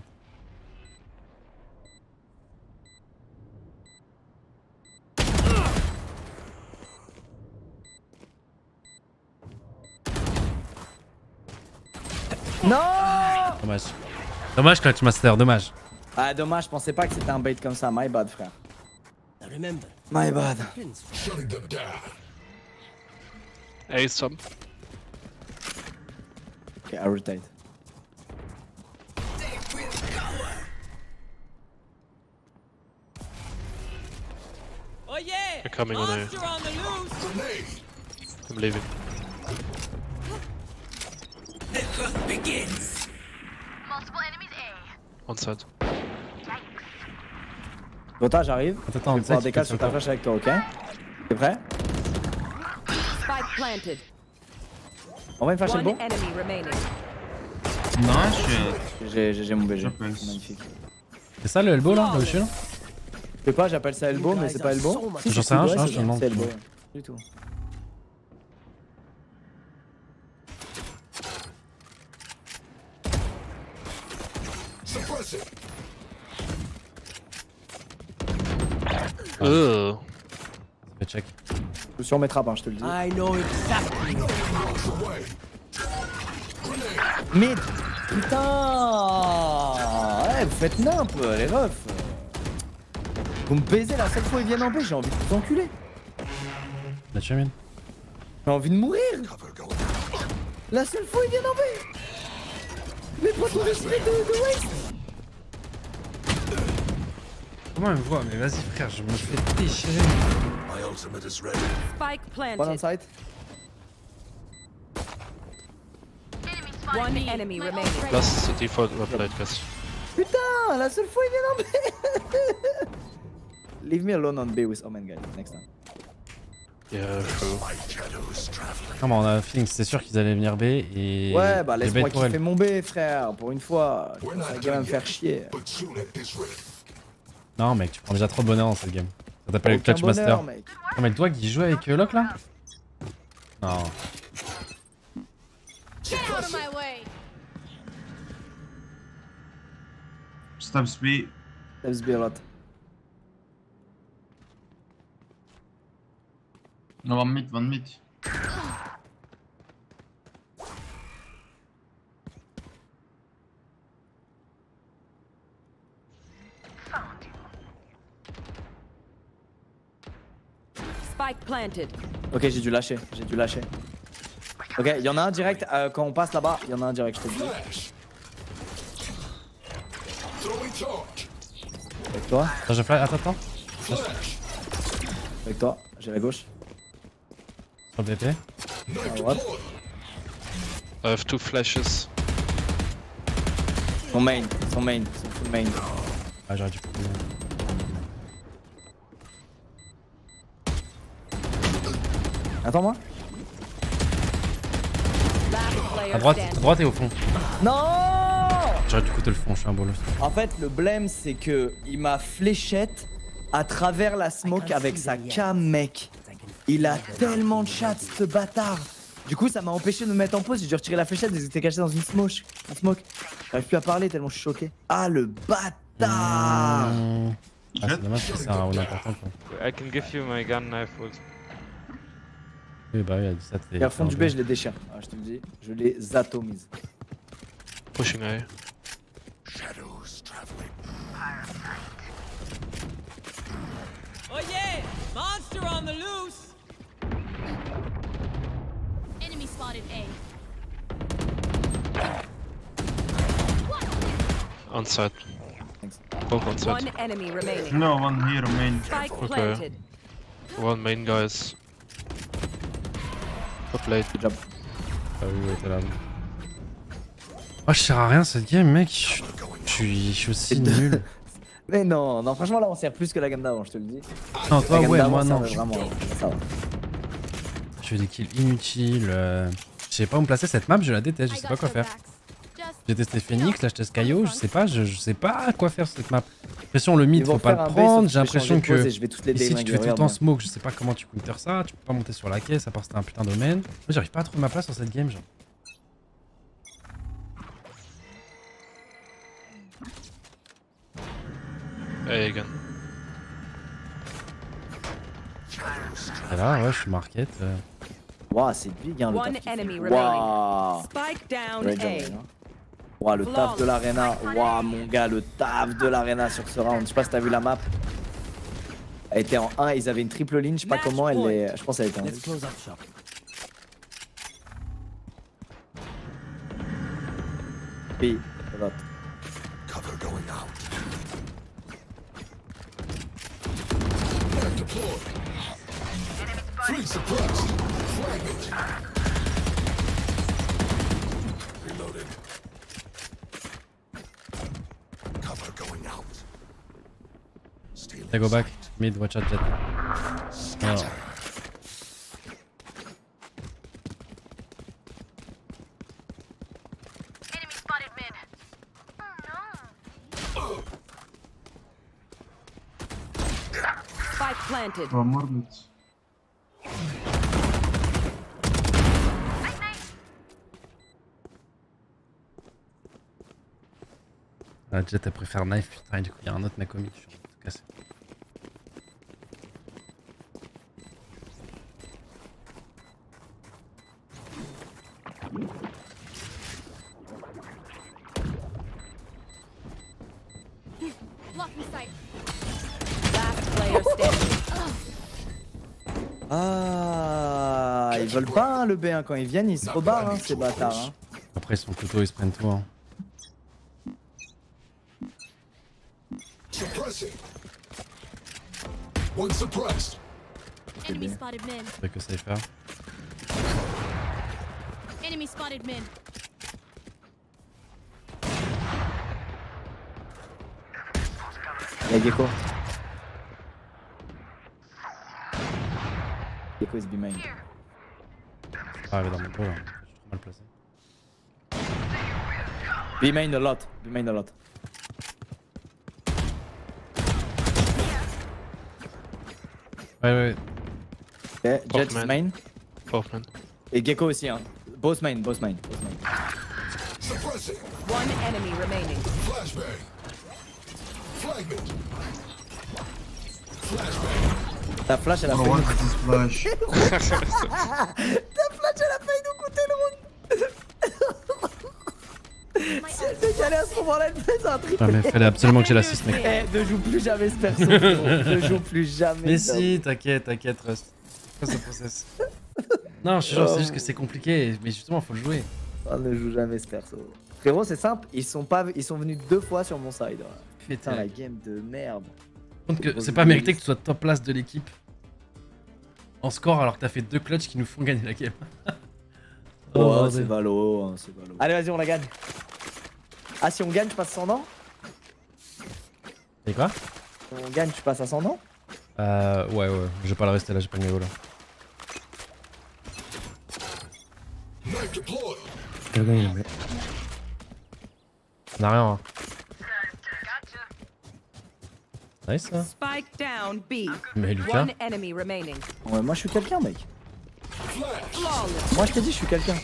Non! Dommage. Dommage, Clutch Master, dommage. Ah, dommage, je pensais pas que c'était un bait comme ça. My bad, frère. Now remember, My bad. Prince. Shutting them down. A some. Ok, I rotate. Oh yeah! They're coming on A. Monster on the loose! Grenade. I'm leaving. The hunt begins! Multiple enemies A. One side. Dota, j'arrive. Attends, Je vais attends, pouvoir tu décaler sais sur que ta c'est flash avec toi, ok? T'es prêt? Spike planted. On va une flash One elbow? enemy remaining. Nice shit. J'ai j'ai mon B G. J'appelle. Magnifique. C'est ça le elbow là, au-dessus là? Je sais pas, j'appelle ça elbow, mais c'est pas elbow. Si, J'en si, sais rien, ouais, je c'est je demande. C'est elbow. Du tout. Ugh. Ça fait check. Je suis sur mes trappes, hein, je te le dis. I know exactly. Mid. Putain. Ouais, vous faites nimp, les refs. Vous me baisez la seule fois ils viennent en B, j'ai envie de vous enculer. La chemin. J'ai envie de mourir. La seule fois ils viennent en B. Mais pas tout respect de, de waste. Comment elle me voit? Mais vas-y frère, je me fais déchirer. Spike One on planted. site. One enemy remaining. Last city for the plate, guys. Putain, la seule fois ils viennent en B. Leave me alone on B with Omen guys, next time. Yeah, true. Non mais on a feeling, c'est sûr qu'ils allaient venir B et... Ouais, bah j'ai laisse-moi bait pour elle. kiffer mon B, frère, pour une fois. Ça va me faire chier. Non mec, tu prends déjà trop de bonheur dans cette game. Ça t'appelle le Aucun Clutch bonheur, Master. mec. Non mais le doigt qui joue avec euh, Locke là? Non. Get out of my way. Stabs B. Let's be a lot. No, one mid, one mid. Spike planted. Ok, j'ai dû lâcher, j'ai dû lâcher. Ok, il y en a un direct euh, quand on passe là-bas, il y en a un direct, je te le dis. Avec toi, Attends, je fly, attends, attends. avec toi, j'ai la gauche. Sur le B P. À droite. I have two flashes. Son main, son main, son full main. Ah j'aurais dû... Attends-moi. Last player À droite, à standing. droite et au fond. Non! J'aurais dû coûter le fond, je suis un bolos. En fait, le blême, c'est que il m'a fléchette à travers la smoke avec sa cam, mec. Il a tellement de chat, ce bâtard. Du coup, ça m'a empêché de me mettre en pause. J'ai dû retirer la fléchette, ils étaient cachés dans une smoke. Une smoke. J'arrive plus à parler tellement je suis choqué. Ah, le bâtard! Mmh. Ah, c'est dommage que c'est un round important quoi. I can give you my gun knife ult. Oui bah oui, elle dit ça. Et à fond du B, je les déchire. Ah, je te le dis, je les atomise. Pushing A. Oh yeah! Monster on the loose! Enemy spotted A. On site. Thanks. Both on site. One enemy remaining. No, one here, main. Spike Okay. planted. One main, guys. Top late. Good job. Ah oui, ouais, t'es là. Oh, je sers à rien cette game, mec. Je je suis, je suis aussi nul. Mais non, non, franchement, là, on sert plus que la gamme d'avant, je te le dis. Non, toi, La gamme ouais, d'avant, moi ça non. va Vraiment, ça va. Je fais des kills inutiles. euh, Je sais pas où me placer cette map, je la déteste, je sais pas quoi faire. J'ai testé Phoenix, là je teste Kaio, je sais pas, je, je sais pas quoi faire sur cette map. J'ai l'impression le mid Ils vont faut pas faire le un B, prendre, sauf j'ai que je vais l'impression changer de pose que et je vais toutes les ici tu déglinguer, fais tout le regarde temps bien. smoke, je sais pas comment tu counter ça, tu peux pas monter sur la caisse à part si t'as un putain de domaine. Moi j'arrive pas à trouver ma place sur cette game genre. A again. Et là ouais je suis market. euh. Waouh, c'est big hein le One taf qu'il fait. enemy Waouh. remaining. Spike down Red A. Zone, hein. Waouh, le taf de l'arena. Waouh, mon gars, le taf de l'arena sur ce round. Je sais pas si t'as vu la map. Elle était en un, ils avaient une triple ligne, je sais pas Match comment elle point. est. Je pense qu'elle était en Let's close up shop. B. Vote. Cover going out. Back deployed. Three suppressed. Fragment. Reloaded. Cover going out. Stealing They go back, sight. mid, watch out jet. Scatter. Enemy spotted mid. Oh no. Spike planted. One more mid. La Jet elle préfère knife, putain, et du coup il y a un autre mec au mid, je suis en train de tout casser. Block me sight. Last player standing. Ah, ils veulent pas hein, le B un quand ils viennent, ils se rebarrent hein, ces bâtards. Hein. Après ils sont couteaux, ils se prennent tout. Hein. Suppressing. One suppressed. Enemy spotted mid. C'est que ça y faire. Enemy spotted mid. Y'a Gecko. Gecko is behind. Ah, elle est dans mon dos là, je suis trop mal placé. Behind a lot, behind a lot. Ouais, ouais. Okay, Jet is man. main. Both man. Et Gecko aussi hein. Both main, both main. Both main. Suppressing. One enemy remaining. Flashbang. Fragment. Flashbang. Ta flash elle a Oh, fait what nous... is this flash? Ta flash elle a failli nous coûter le round. Si elle décalait à ce moment-là, elle faisait un triple. Putain, mais fallait absolument que j'ai l'assist, mec. Eh, ne joue plus jamais ce perso. Ne joue plus jamais. Mais ça. si, t'inquiète, t'inquiète, Rust. C'est quoi ce process? Non, je suis genre, c'est juste que c'est compliqué, mais justement, faut le jouer. Oh, ne joue jamais ce perso. Frérot, c'est simple, ils sont, pas... ils sont venus deux fois sur mon side. Putain, la game de merde. Par contre que c'est pas mérité que tu sois top place de l'équipe en score alors que t'as fait deux clutches qui nous font gagner la game. Oh, bordel. c'est valo, hein, c'est valo. Allez, vas-y, on la gagne. Ah, si on gagne, tu passes à cent ans? Et quoi? On gagne, tu passes à cent ans? Euh, ouais, ouais, je vais pas le rester là, j'ai pas le niveau là. Knife deployed. Gonna go in a bit. On a rien. Hein. Nice ça. Spike down B. Mais Lucas. One enemy remaining. Ouais, moi je suis quelqu'un, mec. Flawless. Moi je t'ai dit, je suis quelqu'un.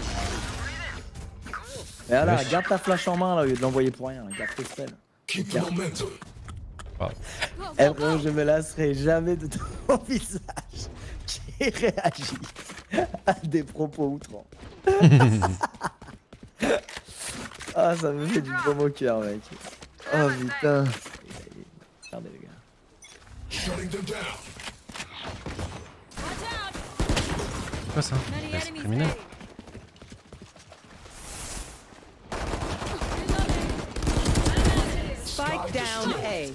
Et voilà, Wesh. garde ta flash en main là au lieu de l'envoyer pour rien. Garde tes spells. Keep the momentum. Eh, frérot, je me lasserai jamais de ton visage qui réagit à des propos outrants. Ah, ça me fait du baume au cœur, mec. Oh putain. Regardez les gars. Shutting them down. Watch out. C'est quoi ça? Many Ouais, c'est enemies criminel. A. Spike down A.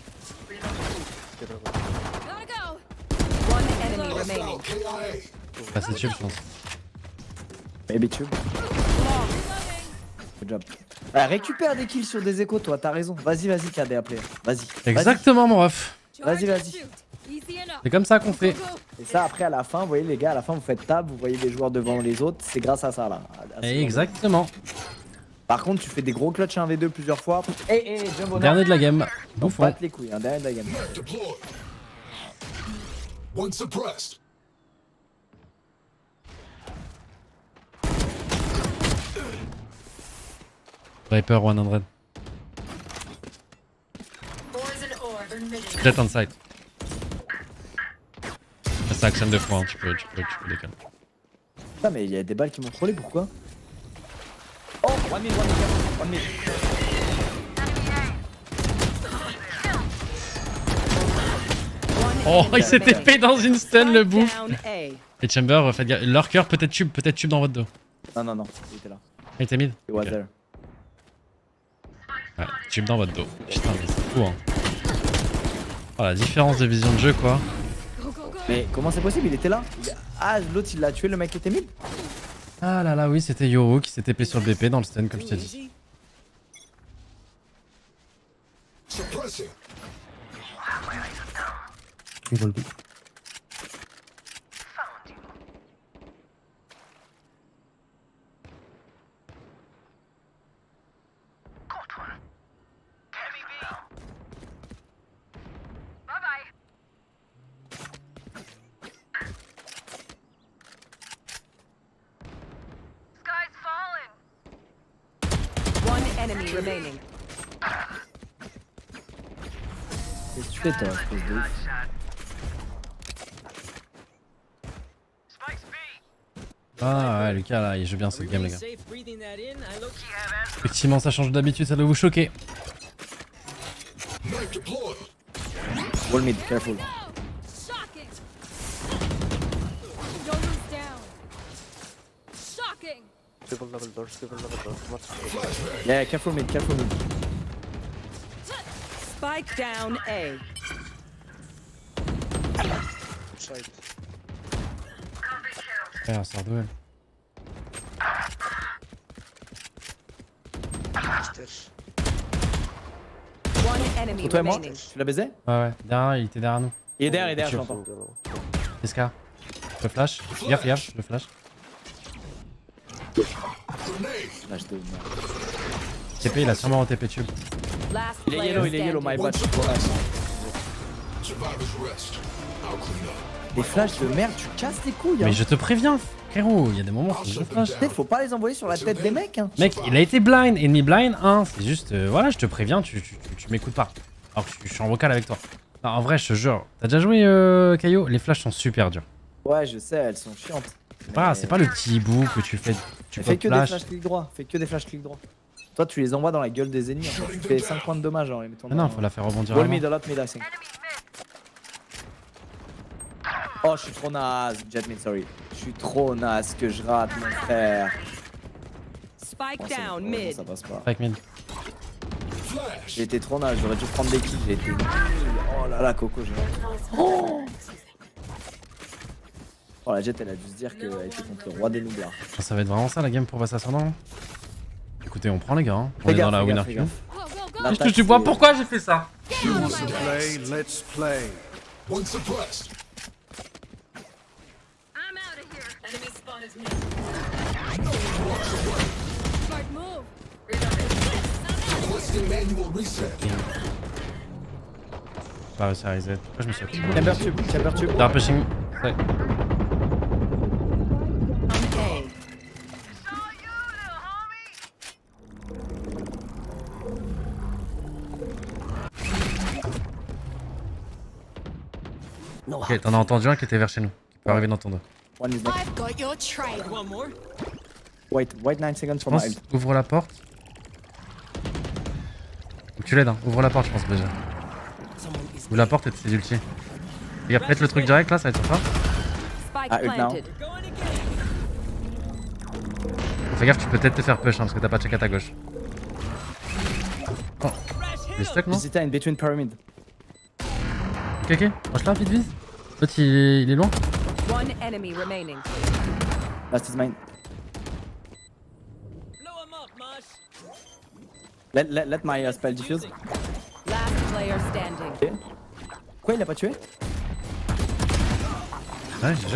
Gotta go. One enemy remaining. K I A. Ah, c'est tube, je pense. Maybe tube. Good job. Ah, récupère des kills sur des échos, toi, t'as raison. Vas-y, vas-y, K D après. Vas-y. Exactement, mon ref. Vas-y, vas-y. Shoot. Easy enough. C'est comme ça qu'on fait. Go, go. Et ça, après, à la fin, vous voyez, les gars, à la fin, vous faites table, vous voyez les joueurs devant les autres. C'est grâce à ça, là. à- à ce Exactement. Par contre, tu fais des gros clutch un v deux plusieurs fois. Eh, eh, Jumbo, Dernier de la game. on Bouffon. batte les couilles, hein, dernier de la game. Knife deployed. One suppressed. Viper cent. Jet on site. Ça action deux fois, hein. tu peux, tu peux, tu peux décaler. Putain, mais il y a des balles qui m'ont trollé, pourquoi? Oh, one mid, one mid, one mid. Oh, il s'était fait dans une stun le Spike bouffe. down A. Et Chamber, faites gaffe. Leur cœur, peut-être tube, peut-être tube dans votre dos. Non, non, non, il était là. Il était mid. Il was Ok. there. Ouais, tube dans votre dos. Putain, mais c'est fou, hein. Oh, la différence de vision de jeu, quoi. Go, go, go. Mais comment c'est possible? Il était là? Il- Ah, l'autre il l'a tué, le mec qui était mid? Ah là là, oui, c'était Yoru qui s'était payé sur le B P dans le stun, comme je t'ai dit. Suppressing. He will be. One enemy remaining. fais toi, espèce de ouf? Ah ouais, Lucas là, il joue bien cette game, les gars. Effectivement, ça change d'habitude, ça doit vous choquer. Wall mid, careful. Shocking. Yoru's down. Shocking. Triple level door, triple level door. What's Yeah, careful mid, careful mid. Spike down A. side? Ouais, on sort d'où elle? Stairs. One enemy Pour toi et moi, remaining. tu l'as baisé? Ouais, ouais, derrière, il était derrière nous. Il est derrière, il est derrière, je l'entends. S K. Le flash. Gaffe, gaffe, le flash. Flash de merde. T P, il a sûrement un T P tube. Last Il est player yellow, il est yellow, my standing. bad. je suis trop nice. Survivors rest. I'll clean up. Des flashs de merde, tu casses les couilles. Hein. Mais je te préviens, frérot, il y a des moments où je flash. Tu sais, faut pas les envoyer sur la tête des mecs. Hein. Mec, il a été blind, ennemi blind, hein. C'est juste, euh, voilà, je te préviens, tu, tu, tu, tu m'écoutes pas. Alors que je, je suis en vocal avec toi. Non, en vrai, je te jure. T'as déjà joué, euh, Caillot? Les flashs sont super durs. Ouais, je sais, elles sont chiantes. C'est pas, c'est pas le petit bout que tu fais. Tu Fais peux que des flash. flash clic droit. Fais que des flash clic droit. Toi, tu les envoies dans la gueule des ennemis. En fait. Tu fais cinq points de dommage en les mettant Ah dans... non, faut la faire rebondir. Wall avant. mid, a lot mid, I think. Oh, je suis trop naze, Jet mid, sorry. Je suis trop naze que je rate, mon frère. Spike Oh, c'est bon, down heureusement, mid. ça passe pas. Spike mid. J'ai été trop naze, j'aurais dû prendre des kills, j'ai été nul. Oh là là, Coco, j'ai oh. oh, la Jet, elle a dû se dire qu'elle était contre le roi des noobs là. Ah, ça va être vraiment ça la game pour passer ascendant. Écoutez, on prend les gars. Hein. On Fais est dans gaffe, la fais winner gaffe, fais queue. gaffe. Go, go, go. L'attaque, Tu, tu vois c'est- pourquoi j'ai fait ça? Get out of my way. Play, let's play. One suppressed. I'm out of here. Enemy spawn is mid. Smart move. Requesting manual reset. J'ai pas réussi à reset. Pourquoi je me suis appuyé? Chamber tube, chamber tube. T'as un pushing. Ouais. A. Ok, t'en as entendu un qui était vers chez nous. Qui peut arriver dans ton dos. One is not. I've got your trail. One more. Wait, wait nine seconds Je for pense, my. ouvre la porte. Faut que tu l'aides, hein. Ouvre la porte, je pense déjà. Ouvre la porte et c'est ulti. Et après, le truc direct là, ça va être sympa. Spike Ah, ult now. planted. Going again. Fais gaffe, tu peux peut-être te faire push hein, parce que t'as pas check à ta gauche. Oh, il est stuck non? Visiter in between pyramid. Ok, ok, rush là, vite, vite. L'autre il, est- il est loin. One enemy remaining. Last is mine. Blow him up, Mosh. Let, let, let my uh, spell diffuse. Last player standing. Ok. Pourquoi il l'a pas tué? Ouais, j'ai déjà.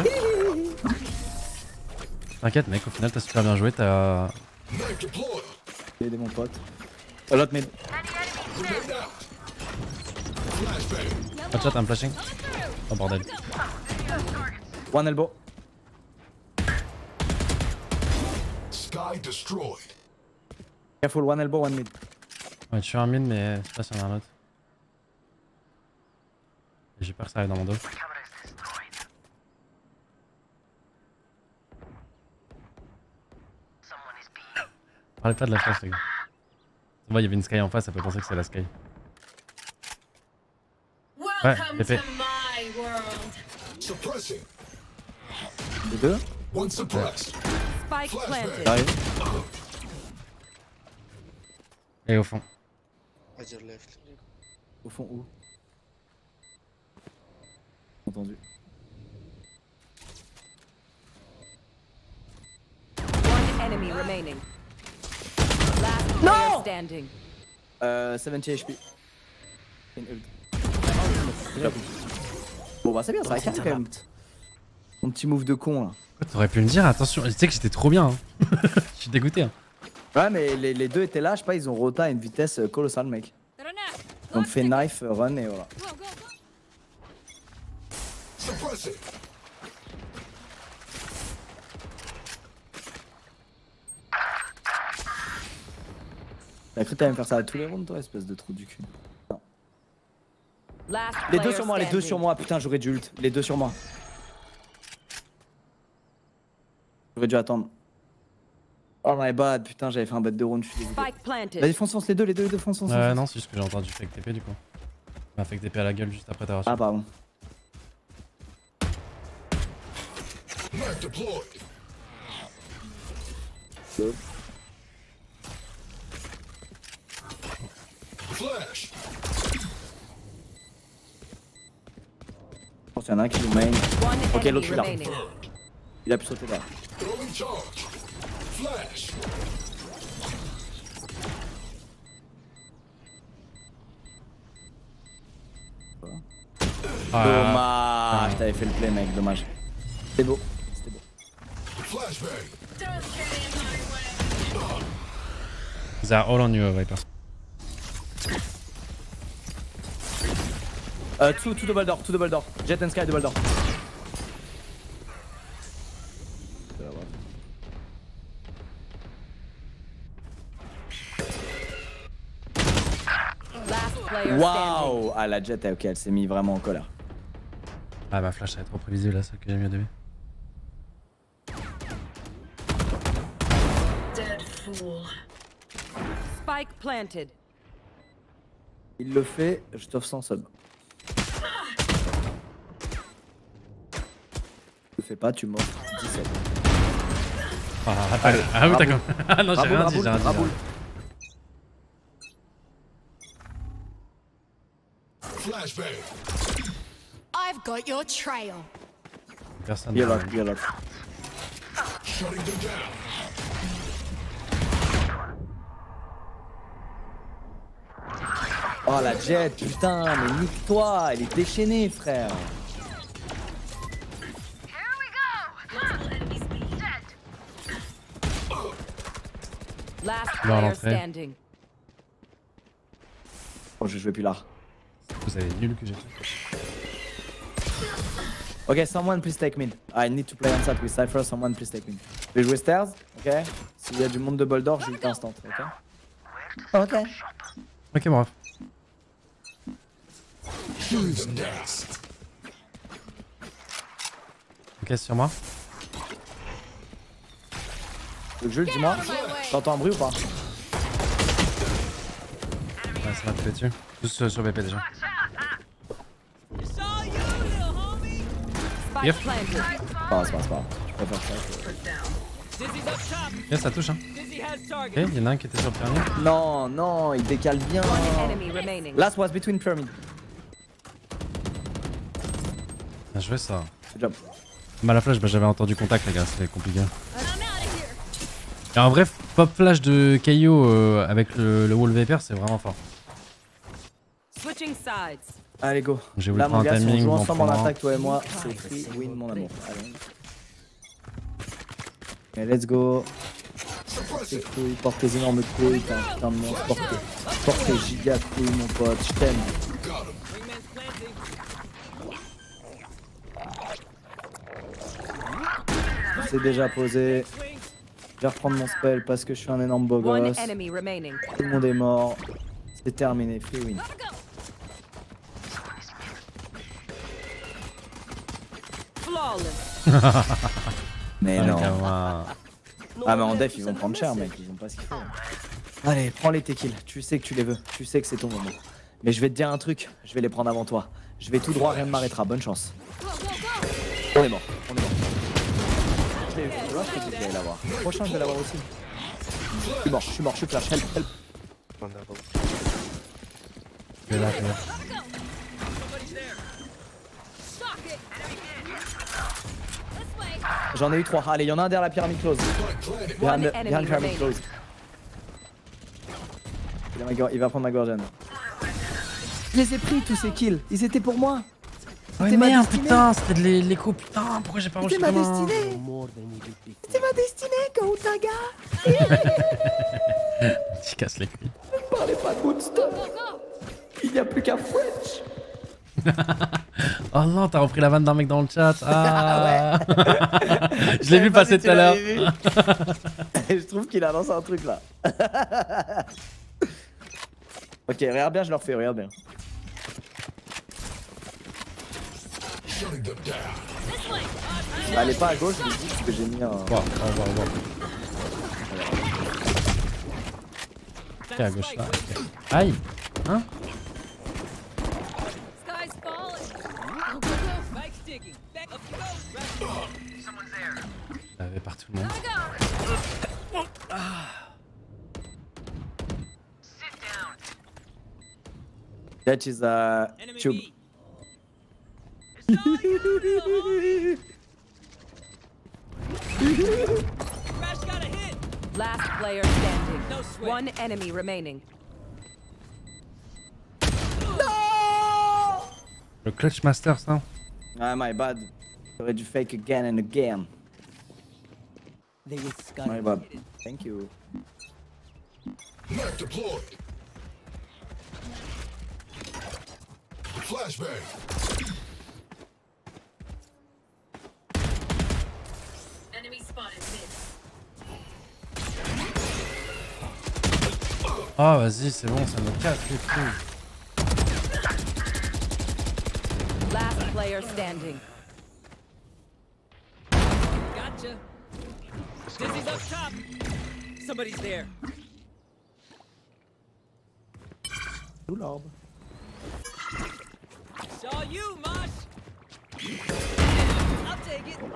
T'inquiète, mec, au final t'as super bien joué. T'as. Knife deployed. J'ai aidé mon pote. A lot mid. Grenade out. Flashbang. Pas de chat, un flashing. Oh bordel. One elbow. Sky destroyed. Careful, one elbow, one mid. Ouais, je suis un mid, mais je sais pas s'il y en a un autre. J'ai peur que ça arrive dans mon dos. Parlez pas de la flash, les gars. Ça va, il y avait une sky en face, ça peut penser que c'est la sky. Ouais, épée. Suppressing. Les deux. One suppressed. Spike planted. J'arrive. Et au fond. Other left. Au fond où? Entendu. One enemy remaining. Last player standing. Euh, soixante H P. Une ult. Déjà. Bon bah c'est bien, ça a calme quand même. Mon petit move de con là. T'aurais pu me dire, attention, tu sais que j'étais trop bien. Hein. Je suis dégoûté. Hein. Ouais mais les, les deux étaient là, je sais pas, ils ont rota à une vitesse euh, colossale mec. Ils ont fait knife, euh, run et voilà. Go, go, go. Suppressing. T'as cru que t'allais me faire ça à tous les rounds toi, espèce de trou du cul. Non. Last Les deux player sur moi, les deux standing. sur moi. Putain, j'aurais dû ult. Les deux sur moi. J'aurais dû attendre. Oh my bad, putain, j'avais fait un bête de round, je suis dégoûté. Spike planted. Vas-y, fonce, fonce les deux, les deux, les deux, fonce, fonce. Ouais, fonce. non, c'est juste que j'ai entendu fake T P du coup. Il m'a fake T P à la gueule juste après t'avoir Ah, pardon. Knife deployed. Flash. Je pense qu'il y en a un qui joue main. One Ok, enemy l'autre il a. remaining. Il a pu sauter là. Throwing charge. Flash. Ah, Dommage, t'avais fait le play, mec, dommage. C'était beau, c'était beau. Flashbang. They are all on you, Viper. Euh, tout, tout double door, tout double door. Jet and Sky, double door. Last player standing. Waouh! Ah, la Jet, ok, elle s'est mise vraiment en colère. Ah, ma flash, elle est trop prévisible là, celle que j'ai mis au début. Spike planted. Il le fait, je t'offre cent sub. Le fais pas, tu m'offres dix-sept. Ah, ah, ah oui, d'accord. Ah non, j'ai Raboul, rien dit, Raboul, j'ai rien dit. Raboul. Flashbang. I've got your trail. Personne. Bien là, bien là. Shutting them down. Oh la Jet, putain, mais nique-toi, elle est déchaînée, frère. Last Dans player l'entrée. standing. Oh, je jouais plus là. Vous avez nul que j'ai fait. Ok, someone please take mid. I need to play on side with Cypher, someone please take mid. Je vais jouer stairs, ok? S'il y a du monde de bol d'or, j'ai ult instant, ok? Ok. Ok, bref. Shutting them down. Ok, c'est sur moi. Le jeu, dis-moi. T'entends un bruit ou pas? Ouais, ça m'a tapé dessus. Juste euh, sur B P déjà. It's all you, little homie. Spike Yep. planted. C'est pas grave, c'est pas grave, c'est pas grave. Je préfère ça. Dizzy's up top. Ok, ça touche hein. Dizzy has Ok, target. y'en a un qui était sur le pyramide. Non, non, il décale bien. One enemy remaining. Last was between pyramid. Bien joué ça. Good job. Bah la flash, bah j'avais entendu contact les gars, c'était compliqué. Et en vrai, pop flash de K O euh, avec le, le wall Viper, c'est vraiment fort. Switching sides. Allez, go. J'ai voulu Là, mon prendre un gars, si on timing, joue bon, ensemble en prendre un. attaque, toi et moi, c'est free win, mon amour. Allez. Allez, let's go. Portez couilles, porte tes énormes couilles, t'es un putain de monstre. Porte tes, porte tes giga couilles, mon pote, je t'aime. Wingman's planting. C'est déjà posé. Je vais reprendre mon spell parce que je suis un énorme beau One gosse. enemy remaining. Tout le monde est mort. C'est terminé, free win. Flawless. Mais Ah, non. gamin. Ah mais en def ils vont prendre cher mec, ils ont pas ce qu'il faut. Allez, prends les tes kills, tu sais que tu les veux, tu sais que c'est ton moment. Mais je vais te dire un truc, je vais les prendre avant toi. Je vais tout droit, rien ne m'arrêtera, bonne chance. On est mort, on est mort. Je l'ai vu, tu vois, je t'ai dit que j'allais l'avoir. Le prochain je vais l'avoir aussi. Je suis mort, je suis mort, je suis flash, help, help. One double. Je vais là, je vais là. J'en ai eu trois, allez, il y en a un derrière la pyramide close. Behind the, behind the pyramid close. Il, a ma gor- il va prendre ma gorgane. Je les ai pris tous ces kills, ils étaient pour moi. Ouais, C'était ma merde, destinée. putain, c'était de l'é- l'écho, putain, pourquoi j'ai pas reçu C'était ma comme un- destinée. More than we did before. C'était ma destinée, Goutaga. Tu casses les couilles. Ne parlez pas de Woodstock. Il n'y a plus qu'à French. Oh non, t'as repris la vanne d'un mec dans le chat. Ah je l'ai vu passer tout à l'heure. Je trouve qu'il a lancé un truc là. Ok, regarde bien, je leur fais, regarde bien. Shutting them down. Bah, elle est pas à gauche, je lui dis parce que j'ai mis un. Wow, wow, wow, wow. Ok, à gauche là. Okay. Aïe! Hein? Sky's falling. Spike sticking. Back up you go. Someone's there. Il avait partout le monde. Sit down. That is a Enemy tube. B. It's all you, little homie. Crash got a hit. Last player standing. No sweat. One enemy remaining. Le Clutch Master, ça? Ah, my bad. J'aurais dû fake again and again. They will sky. My bad. Thank you. Knife deployed. Flashbang. Enemy spotted mid. Oh, vas-y, c'est bon, ça me casse les couilles. Last player standing. Gotcha. Dizzy's up top. Somebody's there. Tout l'orbe. Saw you, Mosh. I'll take it.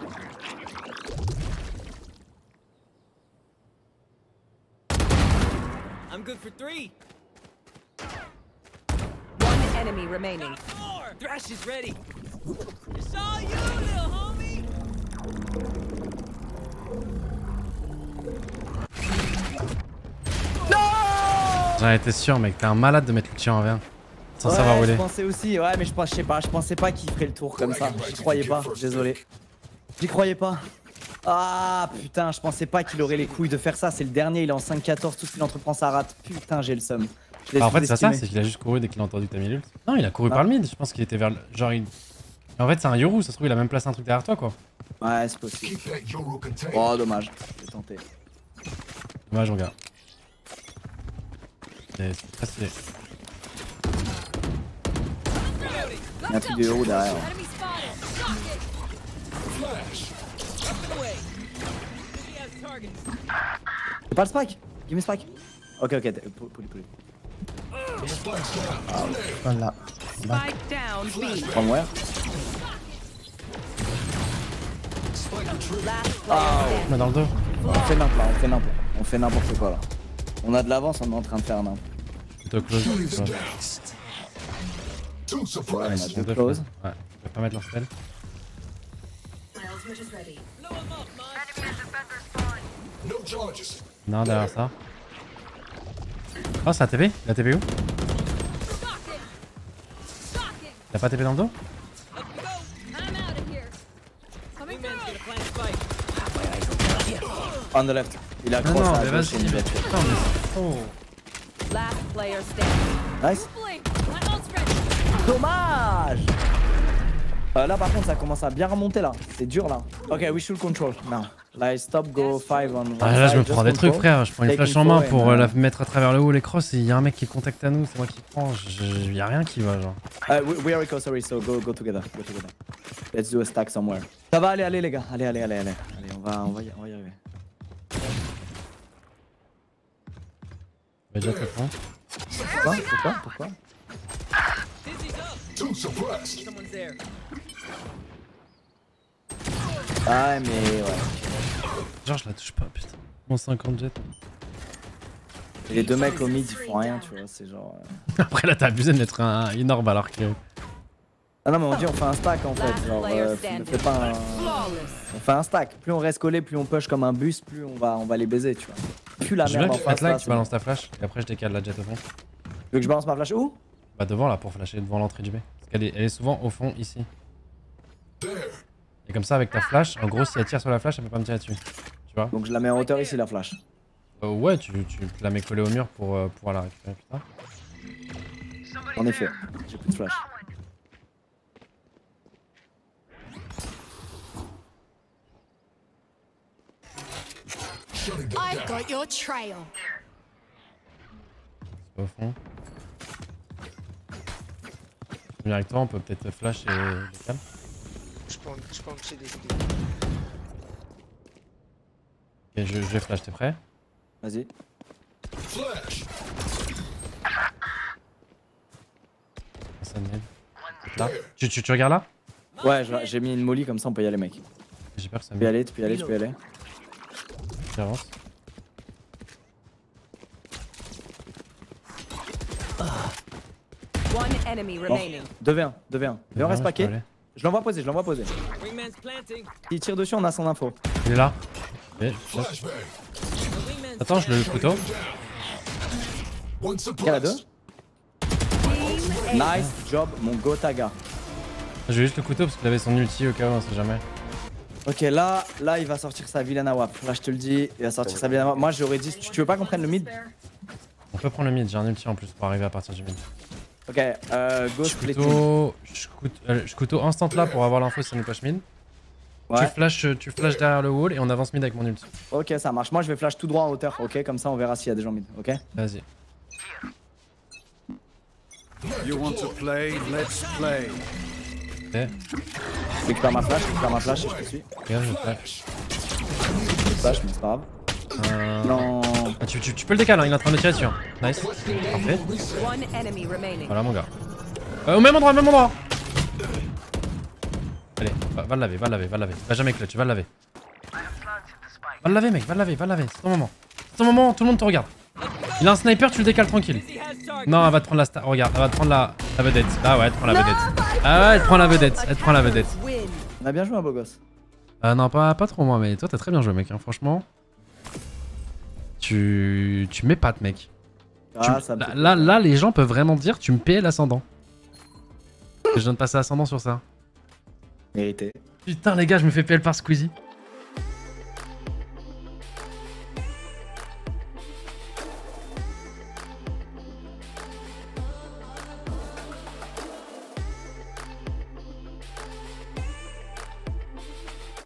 I'm good for three. One enemy remaining. Got four. Thrash is ready. It's all you, little homie. J'en étais sûr, mec, t'es un malade de mettre le tir en vert. Sans ouais, savoir où il je est. pensais aussi, ouais, mais je, pense- je sais pas, je pensais pas qu'il ferait le tour comme ça. J'y croyais pas, désolé. J'y croyais pas. Ah putain, je pensais pas qu'il aurait les couilles de faire ça. C'est le dernier, il est en cinq quatorze, tout ce qu'il entreprend ça rate. Putain, j'ai le seum. Je l'ai Bah, en fait, c'est pas ça, sous-estimé. c'est qu'il a juste couru dès qu'il a entendu que t'as mis l'ult. Non, il a couru Ah. par le mid, je pense qu'il était vers le. Genre, il. En fait, c'est un Yoru, ça se trouve, il a même placé un truc derrière toi, quoi. Ouais, c'est possible. Keep that Euro contained. Oh, dommage. J'ai tenté. Dommage, mon gars. C'est c'est très stylé. Il y a un truc de héros derrière. Enemy spotted. Shocking. Flash. Up and away. Dizzy has targets. C'est pas le spike. Give me spike. Ok, ok, t'es- pou- pouli, pouli. Spike's down. Voilà. Spike down B. From where? Last player standing. Mais dans le dos. On fait n'importe là, on fait n'importe. On fait n'importe quoi là. On a de l'avance, on est en train de faire n'importe. Plutôt close. Shutting them close. down. Two Ouais, on a surprise. deux Deux close. fois. Ouais, ils peuvent pas mettre leur spell. My ultimate is ready. Blow him up, Mosh. No charges. Non, derrière ça. Oh, c'est la T P? La T P où? Shocking. Shocking. T'as pas T P dans le dos? Up you go. I'm out of here. Coming Wingman's through. gonna plant spike. On the left. Il a Non, cross non, à mais gauche et vas-y. une mais left. Putain, mais c'est trop. Last player standing. Nice. Blink. My ult's ready. Dommage. Euh, là par contre ça commence à bien remonter là. C'est dur là. Ok, we should control now. Like stop, go five on one Ah, là, je me side, prends just des trucs, control. frère. Je prends une Take flash en info main and, pour euh, euh, la mettre à travers le haut, les crosses. Et il y a un mec qui contacte à nous, c'est moi qui prends. Je- je- Y a rien qui va, genre. Uh, we, we are eco, sorry, so go, go together, go together. Let's do a stack somewhere. Ça va, allez, allez les gars, allez, allez, allez, allez. Allez, on va, on va, y, on va y arriver. Mais déjà, t'es prends. Pourquoi Pourquoi Pourquoi Dizzy's up. Two suppressed. Someone's there. Ah mais ouais. Genre, je la touche pas, putain. Mon cinquante jet. Et les deux mecs au mid ils font rien, tu vois, c'est genre... euh, Après, là, t'as abusé de mettre un, une orbe alors que. Ah non mais on dit on fait un stack en fait, Last genre player euh, ne standing. fais pas un... Flawless. On fait un stack, plus on reste collé, plus on push comme un bus, plus on va, on va les baiser, tu vois. Plus la Je veux merde bien en que tu fasses face là, là, que tu c'est balances bon. ta flash. Et après, je décale la jet au fond. Tu veux que je balance ma flash où? Bah, devant là, pour flasher, devant l'entrée du B. Parce qu'elle est, elle est souvent au fond, ici. There. Et comme ça, avec ta flash, en gros, si elle tire sur la flash, elle peut pas me tirer dessus. Tu vois? Donc je la mets en hauteur ici la flash. Euh, ouais, tu, tu te la mets collée au mur pour euh, pouvoir la récupérer plus tard. En effet, j'ai plus de flash. Shutting them I've down. got your trail. C'est au fond. Je viens avec toi, on peut peut-être flash et décale. spawn, spawn C D. Ok, je, je vais flash, t'es prêt? Vas-y. Flash. Ça me met. Là. Tu, tu, tu regardes là? Ouais, je- j'ai mis une molly comme ça, on peut y aller, mec. J'ai peur que ça Tu me peux y aller, tu peux y aller, tu peux y aller. J'avance. One enemy remaining. deux v un, deux v un. Viens, on reste paquet. Je l'envoie poser, je l'envoie poser. Wingman's planting. Il tire dessus, on a son info. Il est là. Ok, je flash. Flashbang. The wingman's Attends, je le couteau. One Il y en a deux. suppressed. Nice job, mon Gotaga. J'ai juste le couteau parce qu'il avait son ulti au cas où, on sait jamais. Ok, là, là, il va sortir sa vilaine à W A P. Là, je te le dis, il va sortir sa vilaine à W A P. Moi, j'aurais dit, tu, tu veux pas qu'on prenne le mid? On peut prendre le mid, j'ai un ulti en plus pour arriver à partir du mid. Ok, euh, go Je split. couteau, je couteau, euh, je couteau instant là pour avoir l'info si on nous push mid. Ouais. Tu flash, tu flash derrière le wall et on avance mid avec mon ulti. Ok, ça marche. Moi, je vais flash tout droit en hauteur. Ok, comme ça, on verra s'il y a des gens mid. Ok. Vas-y. You want to play? Let's play. Ok, Je récupère ma flash, je récupère ma flash et je te suis. ok, je flash. Je flash, mais c'est pas grave. Euh... Non. Ah, tu, tu, tu peux le décaler, hein, il est en train de tirer dessus. hein. Nice. Parfait. One enemy remaining. Voilà mon gars. Euh, au même endroit, au même endroit. Allez, va, va le laver, va le laver, va le laver. Va jamais clutch, va le laver. Va le laver mec, va le laver, va le laver. C'est ton moment. C'est ton moment, tout le monde te regarde. Il a un sniper, tu le décales tranquille. Non, elle va te prendre la star. Regarde, elle va te prendre la, la vedette. Ah ouais, elle te prend la vedette. Ah ouais, elle te prend la vedette. Elle te prend la vedette. Win. On a bien joué, un beau gosse. Ah non, pas, pas trop moi, mais toi t'as très bien joué mec, hein, franchement. Tu, tu m'épates mec. Ah, Tu- ça me là, fait là, là, les gens peuvent vraiment dire tu me payes l'ascendant. Je viens de passer ascendant sur ça. Mérité. Putain les gars, je me fais P L par Squeezie.